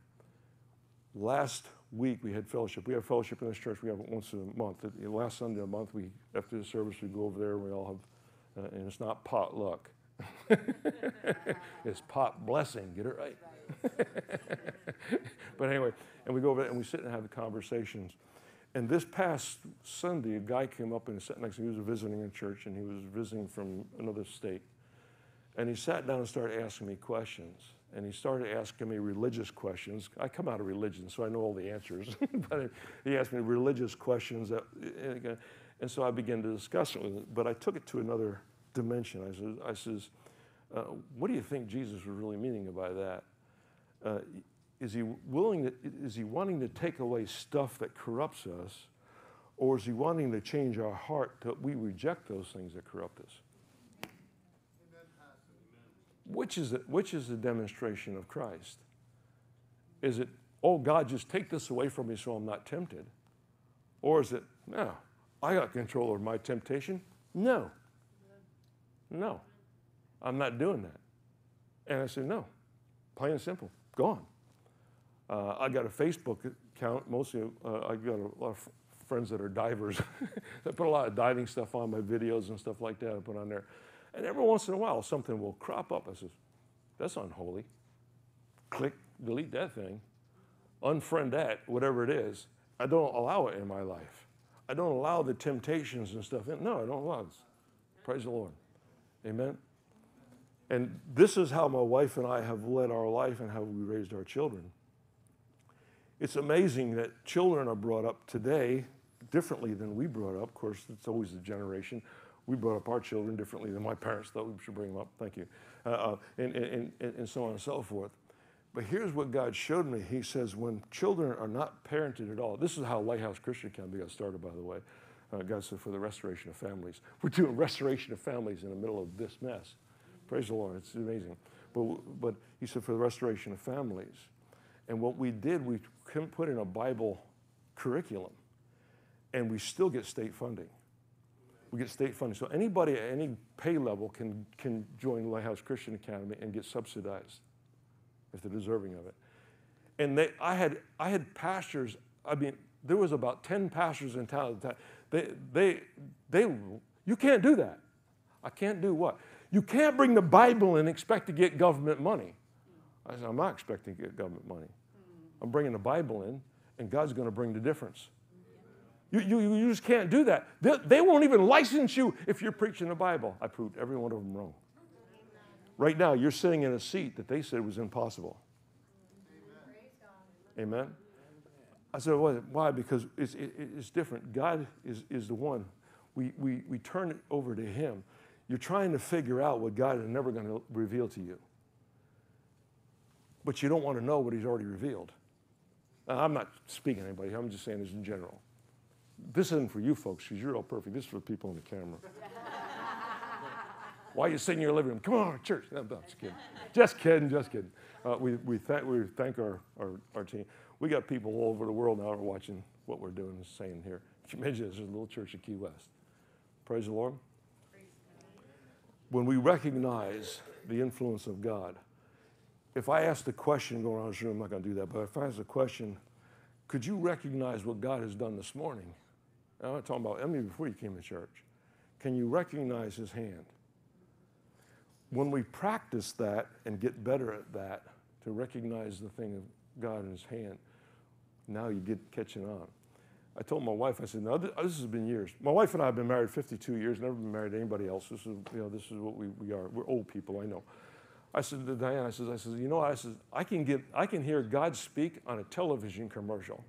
Last week we had fellowship. We have fellowship in this church. We have it once a month. The last Sunday of the month, we after the service, we go over there and we all have, uh, and it's not potluck. It's pot blessing. Get it right. But anyway, and we go over there and we sit and have the conversations. And this past Sunday, a guy came up and sat next to me. He was visiting a church, and he was visiting from another state. And he sat down and started asking me questions. And he started asking me religious questions. I come out of religion, so I know all the answers. But he asked me religious questions. That, and so I began to discuss it with him. But I took it to another dimension. I says, I says uh, what do you think Jesus was really meaning by that? Uh, Is he willing to, is he wanting to take away stuff that corrupts us, or is he wanting to change our heart that we reject those things that corrupt us? Which is, the, which is the demonstration of Christ? Is it, oh, God, just take this away from me so I'm not tempted? Or is it, no, I got control over my temptation? No. No. I'm not doing that. And I said, no, plain and simple, gone. Uh, I got a Facebook account. Mostly, uh, I got a lot of friends that are divers. I put a lot of diving stuff on my videos and stuff like that. I put on there, and every once in a while, something will crop up. I says, "That's unholy." Click, delete that thing, unfriend that, whatever it is. I don't allow it in my life. I don't allow the temptations and stuff in. No, I don't allow this. Praise the Lord. Amen. And this is how my wife and I have led our life and how we raised our children. It's amazing that children are brought up today differently than we brought up. Of course, it's always a generation. We brought up our children differently than my parents thought we should bring them up. Thank you. Uh, uh, and, and, and, and so on and so forth. But here's what God showed me. He says when children are not parented at all, this is how Lighthouse Christian Academy got started, by the way. Uh, God said for the restoration of families. We're doing restoration of families in the middle of this mess. Praise the Lord. It's amazing. But, but he said for the restoration of families. And what we did, we put in a Bible curriculum, and we still get state funding. We get state funding. So anybody at any pay level can, can join Lighthouse Christian Academy and get subsidized if they're deserving of it. And they, I had, I had pastors, I mean, there was about ten pastors in town at the time. They, they, they, you can't do that. I can't do what? You can't bring the Bible and expect to get government money. I said, I'm not expecting to get government money. I'm bringing the Bible in, and God's going to bring the difference. You, you, you just can't do that. They, they won't even license you if you're preaching the Bible. I proved every one of them wrong. Right now, you're sitting in a seat that they said was impossible. Amen? Amen? I said, why? Because it's, it, it's different. God is, is the one. We, we, we turn it over to Him. You're trying to figure out what God is never going to reveal to you. But you don't want to know what He's already revealed. Now, I'm not speaking to anybody. I'm just saying this in general. This isn't for you folks because you're all perfect. This is for people on the camera. Why are you sitting in your living room? Come on, church. No, no, just kidding. Just kidding, just kidding. Uh, we, we, thank, we thank our, our, our team. We got people all over the world now who are watching what we're doing and saying here. Can you imagine this is a little church in Key West? Praise the Lord. When we recognize the influence of God, if I ask the question going around this room, I'm not going to do that, but if I ask the question, could you recognize what God has done this morning? I'm not talking about Emily before you came to church. Can you recognize His hand? When we practice that and get better at that, to recognize the thing of God in His hand, now you get catching on. I told my wife, I said, no, this has been years. My wife and I have been married fifty-two years, never been married to anybody else. This is, you know, this is what we, we are. We're old people, I know. I said to Diane, I said, I said, you know what? I said, I can get, I can hear God speak on a television commercial.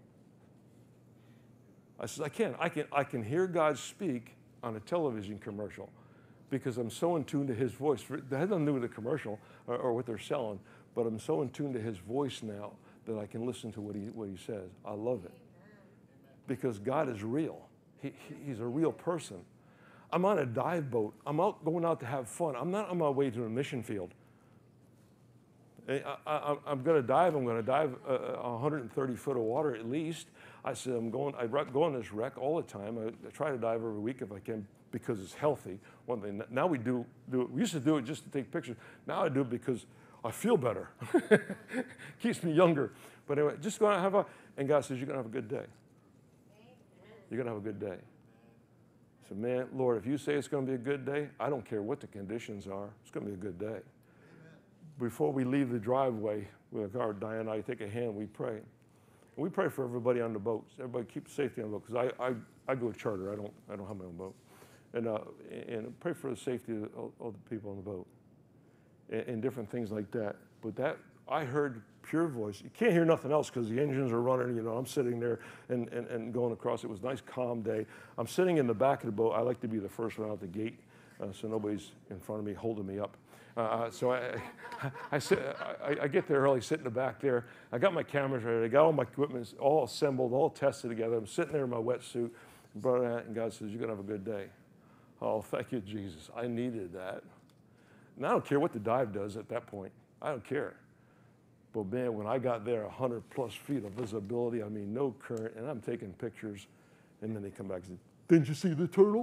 I said, I can. I can, I can hear God speak on a television commercial because I'm so in tune to His voice. That has nothing to do with the commercial or, or what they're selling, but I'm so in tune to His voice now that I can listen to what He, what he says. I love it. Because God is real. He, he, he's a real person. I'm on a dive boat. I'm out going out to have fun. I'm not on my way to a mission field. I, I, I'm going to dive. I'm going to dive uh, one hundred thirty foot of water at least. I said I'm going. I go on this wreck all the time. I, I try to dive every week if I can because it's healthy. One thing. Now we do do it. We used to do it just to take pictures. Now I do it because I feel better. Keeps me younger. But anyway, just go out and have a. And God says you're going to have a good day. You're going to have a good day. So, man, Lord, if you say it's going to be a good day, I don't care what the conditions are. It's going to be a good day. Amen. Before we leave the driveway with our Diane and I take a hand, we pray. And we pray for everybody on the boats. Everybody keep safety on the boat because I, I, I go charter. I don't, I don't have my own boat. And, uh, and pray for the safety of, of the people on the boat and, and different things like that. But that, I heard pure voice. You can't hear nothing else because the engines are running. You know, I'm sitting there and, and, and going across. It was a nice, calm day. I'm sitting in the back of the boat. I like to be the first one out the gate uh, so nobody's in front of me holding me up. Uh, so I, I, I, sit, I, I get there early, sit in the back there. I got my cameras ready. I got all my equipment all assembled, all tested together. I'm sitting there in my wetsuit. And God says, you're going to have a good day. Oh, thank you, Jesus. I needed that. And I don't care what the dive does at that point. I don't care. But man, when I got there, one hundred plus feet of visibility, I mean, no current, and I'm taking pictures, and then they come back and say, didn't you see the turtle?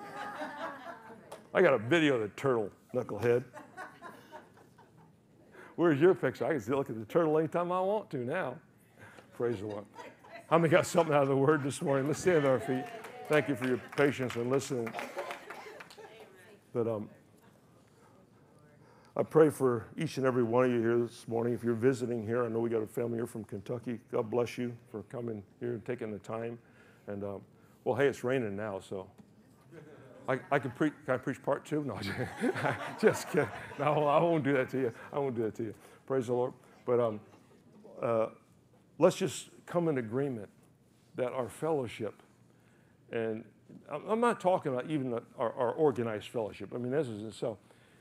I got a video of the turtle, knucklehead. Where's your picture? I can still look at the turtle anytime I want to now. Praise the Lord. How many got something out of the word this morning? Let's stand on our feet. Thank you for your patience and listening. But um, I pray for each and every one of you here this morning. If you're visiting here, I know we got a family here from Kentucky. God bless you for coming here and taking the time. And um, well, hey, it's raining now, so I, I can preach. Can I preach part two? No, just kidding. No, I won't do that to you. I won't do that to you. Praise the Lord. But um, uh, let's just come in agreement that our fellowship, and I'm not talking about even our, our organized fellowship. I mean, this is so.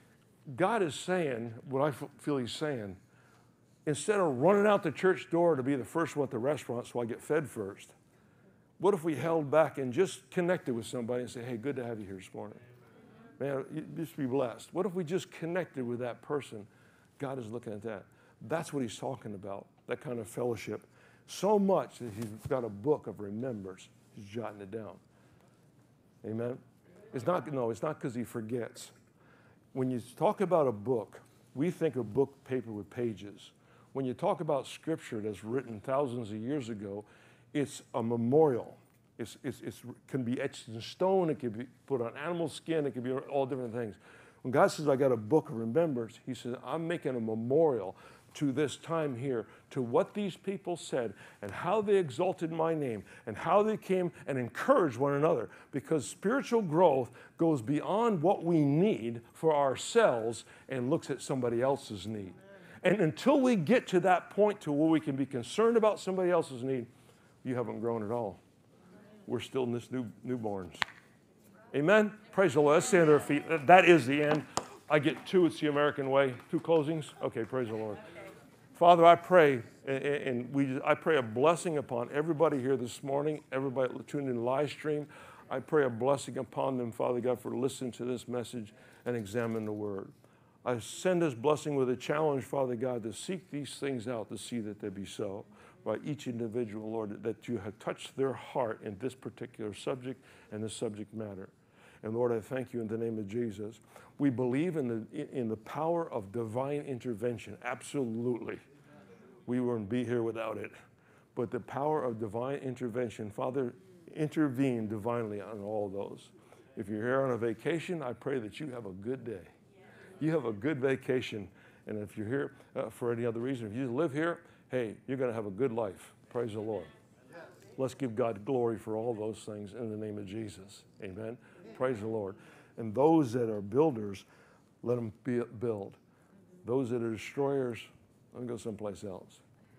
God is saying what I feel He's saying. Instead of running out the church door to be the first one at the restaurant so I get fed first, what if we held back and just connected with somebody and say, hey, good to have you here this morning. Man, you just be blessed. What if we just connected with that person? God is looking at that. That's what He's talking about, that kind of fellowship. So much that He's got a book of remembers. He's jotting it down. Amen? It's not, no, it's not because He forgets. When you talk about a book, we think of book paper with pages. When you talk about Scripture that's written thousands of years ago, it's a memorial. It's, it's, it's can be etched in stone. It can be put on animal skin. It can be all different things. When God says, I got a book of remembrance, He says, I'm making a memorial to this time here, to what these people said and how they exalted my name and how they came and encouraged one another, because spiritual growth goes beyond what we need for ourselves and looks at somebody else's need. And until we get to that point to where we can be concerned about somebody else's need, you haven't grown at all. We're still in this new newborns. Amen? Praise the Lord. Let's stand on our feet. That is the end. I get two. It's the American way. Two closings? Okay, praise the Lord. Father, I pray, and we, I pray a blessing upon everybody here this morning, everybody tuned in live stream. I pray a blessing upon them, Father God, for listening to this message and examine the Word. I send this blessing with a challenge, Father God, to seek these things out, to see that they be so. By each individual, Lord, that you have touched their heart in this particular subject and this subject matter. And Lord, I thank you in the name of Jesus. We believe in the, in the power of divine intervention, absolutely. We wouldn't be here without it. But the power of divine intervention, Father, intervene divinely on all those. If you're here on a vacation, I pray that you have a good day. You have a good vacation. And if you're here uh, for any other reason, if you live here, hey, you're going to have a good life. Praise the Lord. Let's give God glory for all those things in the name of Jesus. Amen. Praise the Lord. And those that are builders, let them be, build. Those that are destroyers, let them go someplace else.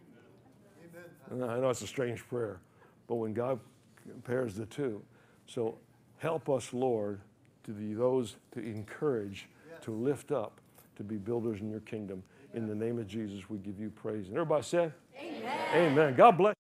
Amen. I know it's a strange prayer, but when God compares the two, so help us, Lord, to be those to encourage, to lift up, to be builders in your kingdom. In the name of Jesus, we give you praise. And everybody said, amen. Amen. God bless.